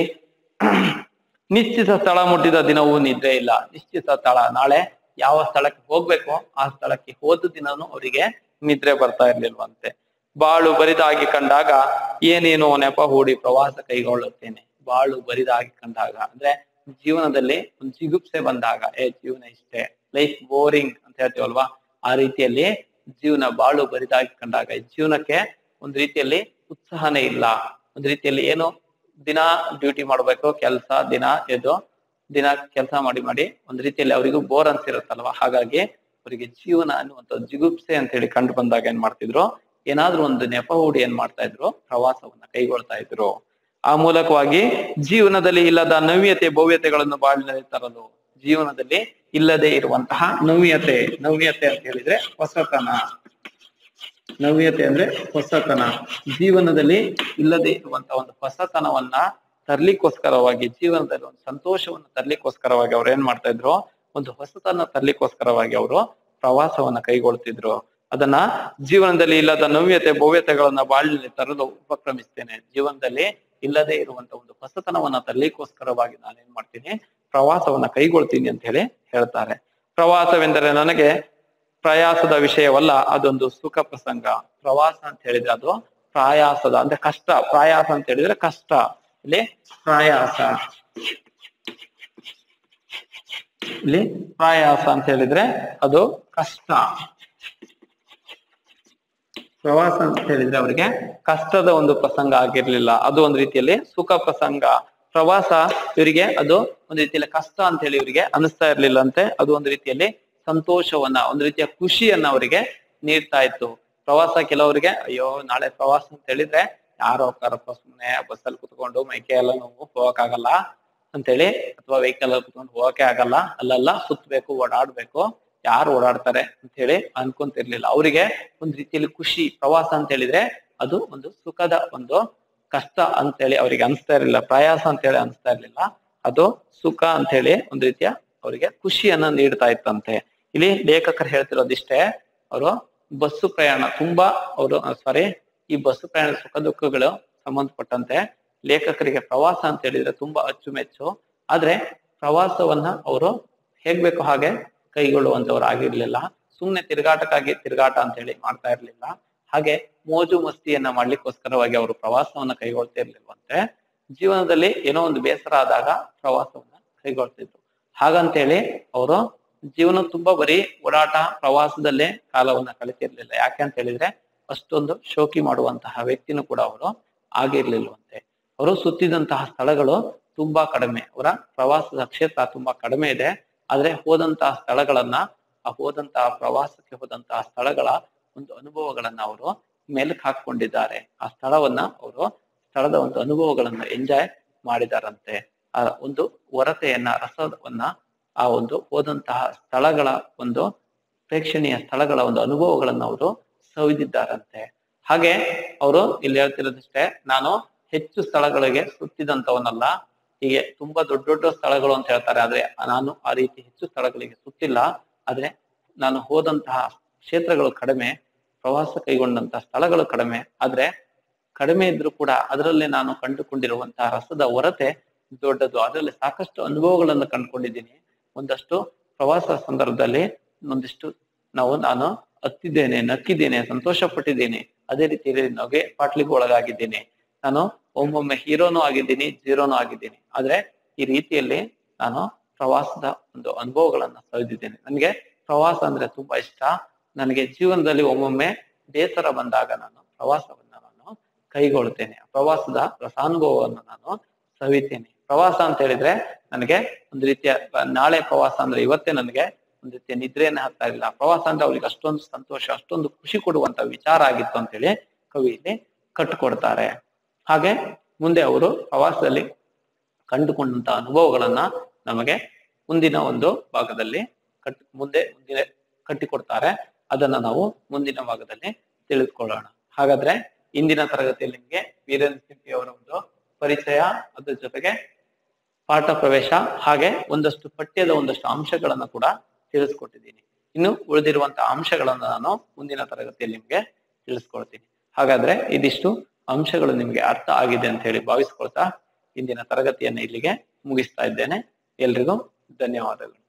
ನಿಶ್ಚಿತ ಸ್ಥಳ ಮುಟ್ಟಿದ ದಿನವೂ ನಿದ್ರೆ ಇಲ್ಲ. ನಿಶ್ಚಿತ ಸ್ಥಳ, ನಾಳೆ ಯಾವ ಸ್ಥಳಕ್ಕೆ ಹೋಗ್ಬೇಕು ಆ ಸ್ಥಳಕ್ಕೆ ಹೋದ ದಿನನೂ ಅವರಿಗೆ ನಿದ್ರೆ ಬರ್ತಾ ಇರ್ಲಿಲ್ವಂತೆ. ಬಾಳು ಬರಿದಾಗಿ ಕಂಡಾಗ ಏನೇನೋ ನೆಪ ಹೂಡಿ ಪ್ರವಾಸ ಕೈಗೊಳ್ಳುತ್ತೇನೆ. ಬಾಳು ಬರಿದಾಗಿ ಕಂಡಾಗ ಅಂದ್ರೆ ಜೀವನದಲ್ಲಿ ಒಂದು ಜಿಗುಪ್ಸೆ ಬಂದಾಗ, ಏ ಜೀವನ ಇಷ್ಟೇ, ಲೈಫ್ ಬೋರಿಂಗ್ ಅಂತ ಹೇಳ್ತೀವಲ್ವಾ, ಆ ರೀತಿಯಲ್ಲಿ ಜೀವನ ಬಾಳು ಬರಿದಾಗಿ ಕಂಡಾಗ, ಜೀವನಕ್ಕೆ ಒಂದ್ ರೀತಿಯಲ್ಲಿ ಉತ್ಸಾಹನೇ ಇಲ್ಲ. ಒಂದ್ ರೀತಿಯಲ್ಲಿ ಏನು ದಿನ ಡ್ಯೂಟಿ ಮಾಡ್ಬೇಕು, ಕೆಲ್ಸ ದಿನ ಎದ್ದು ದಿನ ಕೆಲಸ ಮಾಡಿ ಮಾಡಿ ಒಂದ್ ರೀತಿಯಲ್ಲಿ ಅವರಿಗೂ ಬೋರ್ ಅನ್ಸಿರುತ್ತಲ್ವಾ. ಹಾಗಾಗಿ ಅವರಿಗೆ ಜೀವನ ಅನ್ನುವಂಥ ಜಿಗುಪ್ಸೆ ಅಂತ ಹೇಳಿ ಕಂಡು ಬಂದಾಗ ಏನ್ ಮಾಡ್ತಿದ್ರು, ಏನಾದ್ರೂ ಒಂದು ನೆಪ ಹೂಡಿ ಏನ್ ಮಾಡ್ತಾ ಇದ್ರು, ಪ್ರವಾಸವನ್ನ ಕೈಗೊಳ್ತಾ ಇದ್ರು. ಆ ಮೂಲಕವಾಗಿ ಜೀವನದಲ್ಲಿ ಇಲ್ಲದ ನವ್ಯತೆ ಭವ್ಯತೆಗಳನ್ನು ಬಾಳಿನಲ್ಲಿ ತರಲು, ಜೀವನದಲ್ಲಿ ಇಲ್ಲದೆ ಇರುವಂತಹ ನವ್ಯತೆ, ನವ್ಯತೆ ಅಂತ ಹೇಳಿದ್ರೆ ಹೊಸತನ, ನವ್ಯತೆ ಅಂದ್ರೆ ಹೊಸತನ, ಜೀವನದಲ್ಲಿ ಇಲ್ಲದೆ ಇರುವಂತಹ ಒಂದು ಹೊಸತನವನ್ನ ತರ್ಲಿಕ್ಕೋಸ್ಕರವಾಗಿ, ಜೀವನದಲ್ಲಿ ಒಂದು ಸಂತೋಷವನ್ನ ತರ್ಲಿಕ್ಕೋಸ್ಕರವಾಗಿ ಅವ್ರು ಏನ್ ಮಾಡ್ತಾ ಇದ್ರು, ಒಂದು ಹೊಸತನ ತರ್ಲಿಕ್ಕೋಸ್ಕರವಾಗಿ ಅವರು ಪ್ರವಾಸವನ್ನ ಕೈಗೊಳ್ತಿದ್ರು. ಅದನ್ನ ಜೀವನದಲ್ಲಿ ಇಲ್ಲದ ನವ್ಯತೆ ಭವ್ಯತೆಗಳನ್ನ ಬಾಳಿನಲ್ಲಿ ತರಲು ಉಪಕ್ರಮಿಸ್ತೇನೆ. ಜೀವನದಲ್ಲಿ ಇಲ್ಲದೆ ಇರುವಂತ ಒಂದು ಹೊಸತನವನ್ನ ತರಲಿಕ್ಕೋಸ್ಕರವಾಗಿ ನಾನೇನ್ ಮಾಡ್ತೀನಿ, ಪ್ರವಾಸವನ್ನ ಕೈಗೊಳ್ತೀನಿ ಅಂತ ಹೇಳಿ ಹೇಳ್ತಾರೆ. ಪ್ರವಾಸವೆಂದರೆ ನನಗೆ ಪ್ರಯಾಸದ ವಿಷಯವಲ್ಲ, ಅದೊಂದು ಸುಖ ಪ್ರಸಂಗ. ಪ್ರವಾಸ ಅಂತ ಹೇಳಿದ್ರೆ ಅದು ಪ್ರಯಾಸದ ಅಂದ್ರೆ ಕಷ್ಟ, ಪ್ರಯಾಸ ಅಂತ ಹೇಳಿದ್ರೆ ಕಷ್ಟ, ಇಲ್ಲಿ ಪ್ರಯಾಸ, ಇಲ್ಲಿ ಪ್ರಯಾಸ ಅಂತ ಹೇಳಿದ್ರೆ ಅದು ಕಷ್ಟ. ಪ್ರವಾಸ ಅಂತ ಹೇಳಿದ್ರೆ ಅವರಿಗೆ ಕಷ್ಟದ ಒಂದು ಪ್ರಸಂಗ ಆಗಿರ್ಲಿಲ್ಲ, ಅದು ಒಂದು ರೀತಿಯಲ್ಲಿ ಸುಖ ಪ್ರಸಂಗ. ಪ್ರವಾಸ ಇವರಿಗೆ ಅದು ಒಂದು ರೀತಿಯಲ್ಲಿ ಕಷ್ಟ ಅಂತ ಹೇಳಿ ಇವರಿಗೆ ಅನಿಸ್ತಾ ಇರ್ಲಿಲ್ಲ ಅಂತೆ. ಅದು ಒಂದು ರೀತಿಯಲ್ಲಿ ಸಂತೋಷವನ್ನ, ಒಂದು ರೀತಿಯ ಖುಷಿಯನ್ನ ಅವರಿಗೆ ನೀಡ್ತಾ ಇತ್ತು. ಪ್ರವಾಸ ಕೆಲವರಿಗೆ ಅಯ್ಯೋ ನಾಳೆ ಪ್ರವಾಸ ಅಂತ ಹೇಳಿದ್ರೆ ಯಾರು ಹೋಗ್ತಾರಪ್ಪ, ಸುಮ್ಮನೆ ಬಸ್ಸಲ್ಲಿ ಕುತ್ಕೊಂಡು ಮೈಕೆ ಎಲ್ಲ ನೋವು ಹೋಗಕ್ಕಾಗಲ್ಲ ಅಂತೇಳಿ, ಅಥವಾ ವೆಹಿಕಲ್ ಅಲ್ಲಿ ಕುತ್ಕೊಂಡು ಹೋಗಕ್ಕೆ ಆಗಲ್ಲ, ಅಲ್ಲೆಲ್ಲ ಸುತ್ತಬೇಕು, ಓಡಾಡ್ಬೇಕು, ಯಾರು ಓಡಾಡ್ತಾರೆ ಅಂತ ಹೇಳಿ ಅನ್ಕೊಂತಿರ್ಲಿಲ್ಲ. ಅವರಿಗೆ ಒಂದ್ ರೀತಿಯಲ್ಲಿ ಖುಷಿ. ಪ್ರವಾಸ ಅಂತ ಹೇಳಿದ್ರೆ ಅದು ಒಂದು ಸುಖದ ಒಂದು ಕಷ್ಟ ಅಂತೇಳಿ ಅವ್ರಿಗೆ ಅನಿಸ್ತಾ ಇರ್ಲಿಲ್ಲ, ಪ್ರಯಾಸ ಅಂತ ಹೇಳಿ ಅನಿಸ್ತಾ ಇರ್ಲಿಲ್ಲ, ಅದು ಸುಖ ಅಂತ ಹೇಳಿ ಒಂದ್ ರೀತಿಯ ಅವರಿಗೆ ಖುಷಿಯನ್ನ ನೀಡ್ತಾ ಇತ್ತಂತೆ. ಇಲ್ಲಿ ಲೇಖಕರು ಹೇಳ್ತಿರೋದಿಷ್ಟೇ, ಅವರು ಬಸ್ಸು ಪ್ರಯಾಣ ತುಂಬಾ ಅವರು ಸಾರಿ ಈ ಬಸ್ಸು ಪ್ರಯಾಣ ಸುಖ ದುಃಖಗಳು ಸಂಬಂಧಪಟ್ಟಂತೆ ಲೇಖಕರಿಗೆ ಪ್ರವಾಸ ಅಂತ ಹೇಳಿದ್ರೆ ತುಂಬಾ ಅಚ್ಚುಮೆಚ್ಚು. ಆದ್ರೆ ಪ್ರವಾಸವನ್ನ ಅವರು ಹೇಗ್ ಬೇಕು ಹಾಗೆ ಕೈಗೊಳ್ಳುವಂತವ್ರು ಆಗಿರ್ಲಿಲ್ಲ. ಸುಮ್ನೆ ತಿರುಗಾಟಕ್ಕಾಗಿ ತಿರುಗಾಟ ಅಂತ ಹೇಳಿ ಮಾಡ್ತಾ ಇರ್ಲಿಲ್ಲ. ಹಾಗೆ ಮೋಜು ಮಸ್ತಿಯನ್ನ ಮಾಡ್ಲಿಕ್ಕೋಸ್ಕರವಾಗಿ ಅವರು ಪ್ರವಾಸವನ್ನ ಕೈಗೊಳ್ತಾ ಇರ್ಲಿಲ್ವಂತೆ. ಜೀವನದಲ್ಲಿ ಏನೋ ಒಂದು ಬೇಸರ ಆದಾಗ ಪ್ರವಾಸವನ್ನ ಕೈಗೊಳ್ತಿದ್ರು. ಹಾಗಂತೇಳಿ ಅವರು ಜೀವನ ತುಂಬಾ ಬರೀ ಓಡಾಟ ಪ್ರವಾಸದಲ್ಲೇ ಕಾಲವನ್ನ ಕಳಿತಿರ್ಲಿಲ್ಲ. ಯಾಕೆ ಅಂತ ಹೇಳಿದ್ರೆ ಅಷ್ಟೊಂದು ಶೋಕಿ ಮಾಡುವಂತಹ ವ್ಯಕ್ತಿನೂ ಕೂಡ ಅವರು ಆಗಿರ್ಲಿಲ್ವಂತೆ. ಅವರು ಸುತ್ತಿದಂತಹ ಸ್ಥಳಗಳು ತುಂಬಾ ಕಡಿಮೆ, ಅವರ ಪ್ರವಾಸದ ಕ್ಷೇತ್ರ ತುಂಬಾ ಕಡಿಮೆ ಇದೆ. ಆದ್ರೆ ಹೋದಂತಹ ಸ್ಥಳಗಳನ್ನ ಆ ಹೋದಂತಹ ಪ್ರವಾಸಕ್ಕೆ ಹೋದಂತಹ ಸ್ಥಳಗಳ ಒಂದು ಅನುಭವಗಳನ್ನ ಅವರು ಮೆಲುಕು ಹಾಕೊಂಡಿದ್ದಾರೆ. ಆ ಸ್ಥಳವನ್ನ ಅವರು ಸ್ಥಳದ ಒಂದು ಅನುಭವಗಳನ್ನ ಎಂಜಾಯ್ ಮಾಡಿದಾರಂತೆ. ಆ ಒಂದು ಹೊರತೆಯನ್ನ ರಸವನ್ನ ಆ ಒಂದು ಹೋದಂತಹ ಸ್ಥಳಗಳ ಒಂದು ಪ್ರೇಕ್ಷಣೀಯ ಸ್ಥಳಗಳ ಒಂದು ಅನುಭವಗಳನ್ನ ಅವರು ಸವಿದಿದ್ದಾರಂತೆ. ಹಾಗೆ ಅವರು ಇಲ್ಲಿ ಹೇಳ್ತಿರೋದಷ್ಟೇ, ನಾನು ಹೆಚ್ಚು ಸ್ಥಳಗಳಿಗೆ ಸುತ್ತಿದಂತವನಲ್ಲ, ಹೀಗೆ ತುಂಬಾ ದೊಡ್ಡ ದೊಡ್ಡ ಸ್ಥಳಗಳು ಅಂತ ಹೇಳ್ತಾರೆ, ಆದ್ರೆ ನಾನು ಆ ರೀತಿ ಹೆಚ್ಚು ಸ್ಥಳಗಳಿಗೆ ಸುತ್ತಿಲ್ಲ. ಆದ್ರೆ ನಾನು ಹೋದಂತಹ ಕ್ಷೇತ್ರಗಳು ಕಡಿಮೆ, ಪ್ರವಾಸ ಕೈಗೊಂಡಂತಹ ಸ್ಥಳಗಳು ಕಡಿಮೆ, ಆದ್ರೆ ಕಡಿಮೆ ಇದ್ರೂ ಕೂಡ ಅದರಲ್ಲಿ ನಾನು ಕಂಡುಕೊಂಡಿರುವಂತಹ ರಸದ ಹೊರತೆ ದೊಡ್ಡದು. ಅದರಲ್ಲಿ ಸಾಕಷ್ಟು ಅನುಭವಗಳನ್ನು ಕಂಡುಕೊಂಡಿದ್ದೀನಿ. ಒಂದಷ್ಟು ಪ್ರವಾಸ ಸಂದರ್ಭದಲ್ಲಿ ಒಂದಿಷ್ಟು ನಾವು ನಾನು ಹತ್ತಿದ್ದೇನೆ, ನಕ್ಕಿದ್ದೇನೆ, ಸಂತೋಷ ಪಟ್ಟಿದ್ದೇನೆ. ಅದೇ ರೀತಿಯಲ್ಲಿ ನಗೆ ಪಾಟ್ಲಿಗೂ ಒಳಗಾಗಿದ್ದೀನಿ. ನಾನು ಒಮ್ಮೊಮ್ಮೆ ಹೀರೋನು ಆಗಿದ್ದೀನಿ, ಜೀರೋನು ಆಗಿದ್ದೀನಿ. ಆದ್ರೆ ಈ ರೀತಿಯಲ್ಲಿ ನಾನು ಪ್ರವಾಸದ ಒಂದು ಅನುಭವಗಳನ್ನ ಸವಿದಿದ್ದೇನೆ. ನನಗೆ ಪ್ರವಾಸ ಅಂದ್ರೆ ತುಂಬಾ ಇಷ್ಟ. ನನಗೆ ಜೀವನದಲ್ಲಿ ಒಮ್ಮೊಮ್ಮೆ ಬೇಸರ ಬಂದಾಗ ನಾನು ಪ್ರವಾಸವನ್ನ ನಾನು ಕೈಗೊಳ್ತೇನೆ. ಪ್ರವಾಸದ ರಸಾನುಭವವನ್ನು ನಾನು ಸವಿತೇನೆ. ಪ್ರವಾಸ ಅಂತ ಹೇಳಿದ್ರೆ ನನಗೆ ಒಂದು ರೀತಿಯ, ನಾಳೆ ಪ್ರವಾಸ ಅಂದ್ರೆ ಇವತ್ತೇ ನನಗೆ ಒಂದು ರೀತಿಯ ನಿದ್ರೆಯನ್ನೇ ಹತ್ತಾ ಇಲ್ಲ. ಪ್ರವಾಸ ಅಂದ್ರೆ ಅವ್ರಿಗೆ ಅಷ್ಟೊಂದು ಸಂತೋಷ, ಅಷ್ಟೊಂದು ಖುಷಿ ಕೊಡುವಂತ ವಿಚಾರ ಆಗಿತ್ತು ಅಂತ ಹೇಳಿ ಕವಿ ಇಲ್ಲಿ ಕಟ್ಟಿಕೊಡ್ತಾರೆ. ಹಾಗೆ ಮುಂದೆ ಅವರು ಪ್ರವಾಸದಲ್ಲಿ ಕಂಡುಕೊಂಡಂತ ಅನುಭವಗಳನ್ನ ನಮಗೆ ಮುಂದಿನ ಒಂದು ಭಾಗದಲ್ಲಿ ಕಟ್ ಮುಂದೆ ಮುಂದಿನ ಕಟ್ಟಿಕೊಡ್ತಾರೆ. ಅದನ್ನ ನಾವು ಮುಂದಿನ ಭಾಗದಲ್ಲಿ ತಿಳಿದುಕೊಳ್ಳೋಣ. ಹಾಗಾದ್ರೆ ಇಂದಿನ ತರಗತಿಯಲ್ಲಿ ನಿಮ್ಗೆ ವೀರೇಂದ್ರ ಸಿಂಪಿ ಅವರ ಒಂದು ಪರಿಚಯ, ಅದ್ರ ಜೊತೆಗೆ ಪಾಠ ಪ್ರವೇಶ, ಹಾಗೆ ಒಂದಷ್ಟು ಪಠ್ಯದ ಒಂದಷ್ಟು ಅಂಶಗಳನ್ನ ಕೂಡ ತಿಳಿಸ್ಕೊಟ್ಟಿದ್ದೀನಿ. ಇನ್ನು ಉಳಿದಿರುವಂತಹ ಅಂಶಗಳನ್ನ ನಾನು ಮುಂದಿನ ತರಗತಿಯಲ್ಲಿ ನಿಮ್ಗೆ ತಿಳಿಸ್ಕೊಳ್ತೀನಿ. ಹಾಗಾದ್ರೆ ಇದಿಷ್ಟು ಅಂಶಗಳು ನಿಮ್ಗೆ ಅರ್ಥ ಆಗಿದೆ ಅಂತ ಹೇಳಿ ಭಾವಿಸ್ಕೊಳ್ತಾ ಇಂದಿನ ತರಗತಿಯನ್ನ ಇಲ್ಲಿಗೆ ಮುಗಿಸ್ತಾ ಇದ್ದೇನೆ. ಎಲ್ರಿಗೂ ಧನ್ಯವಾದಗಳು.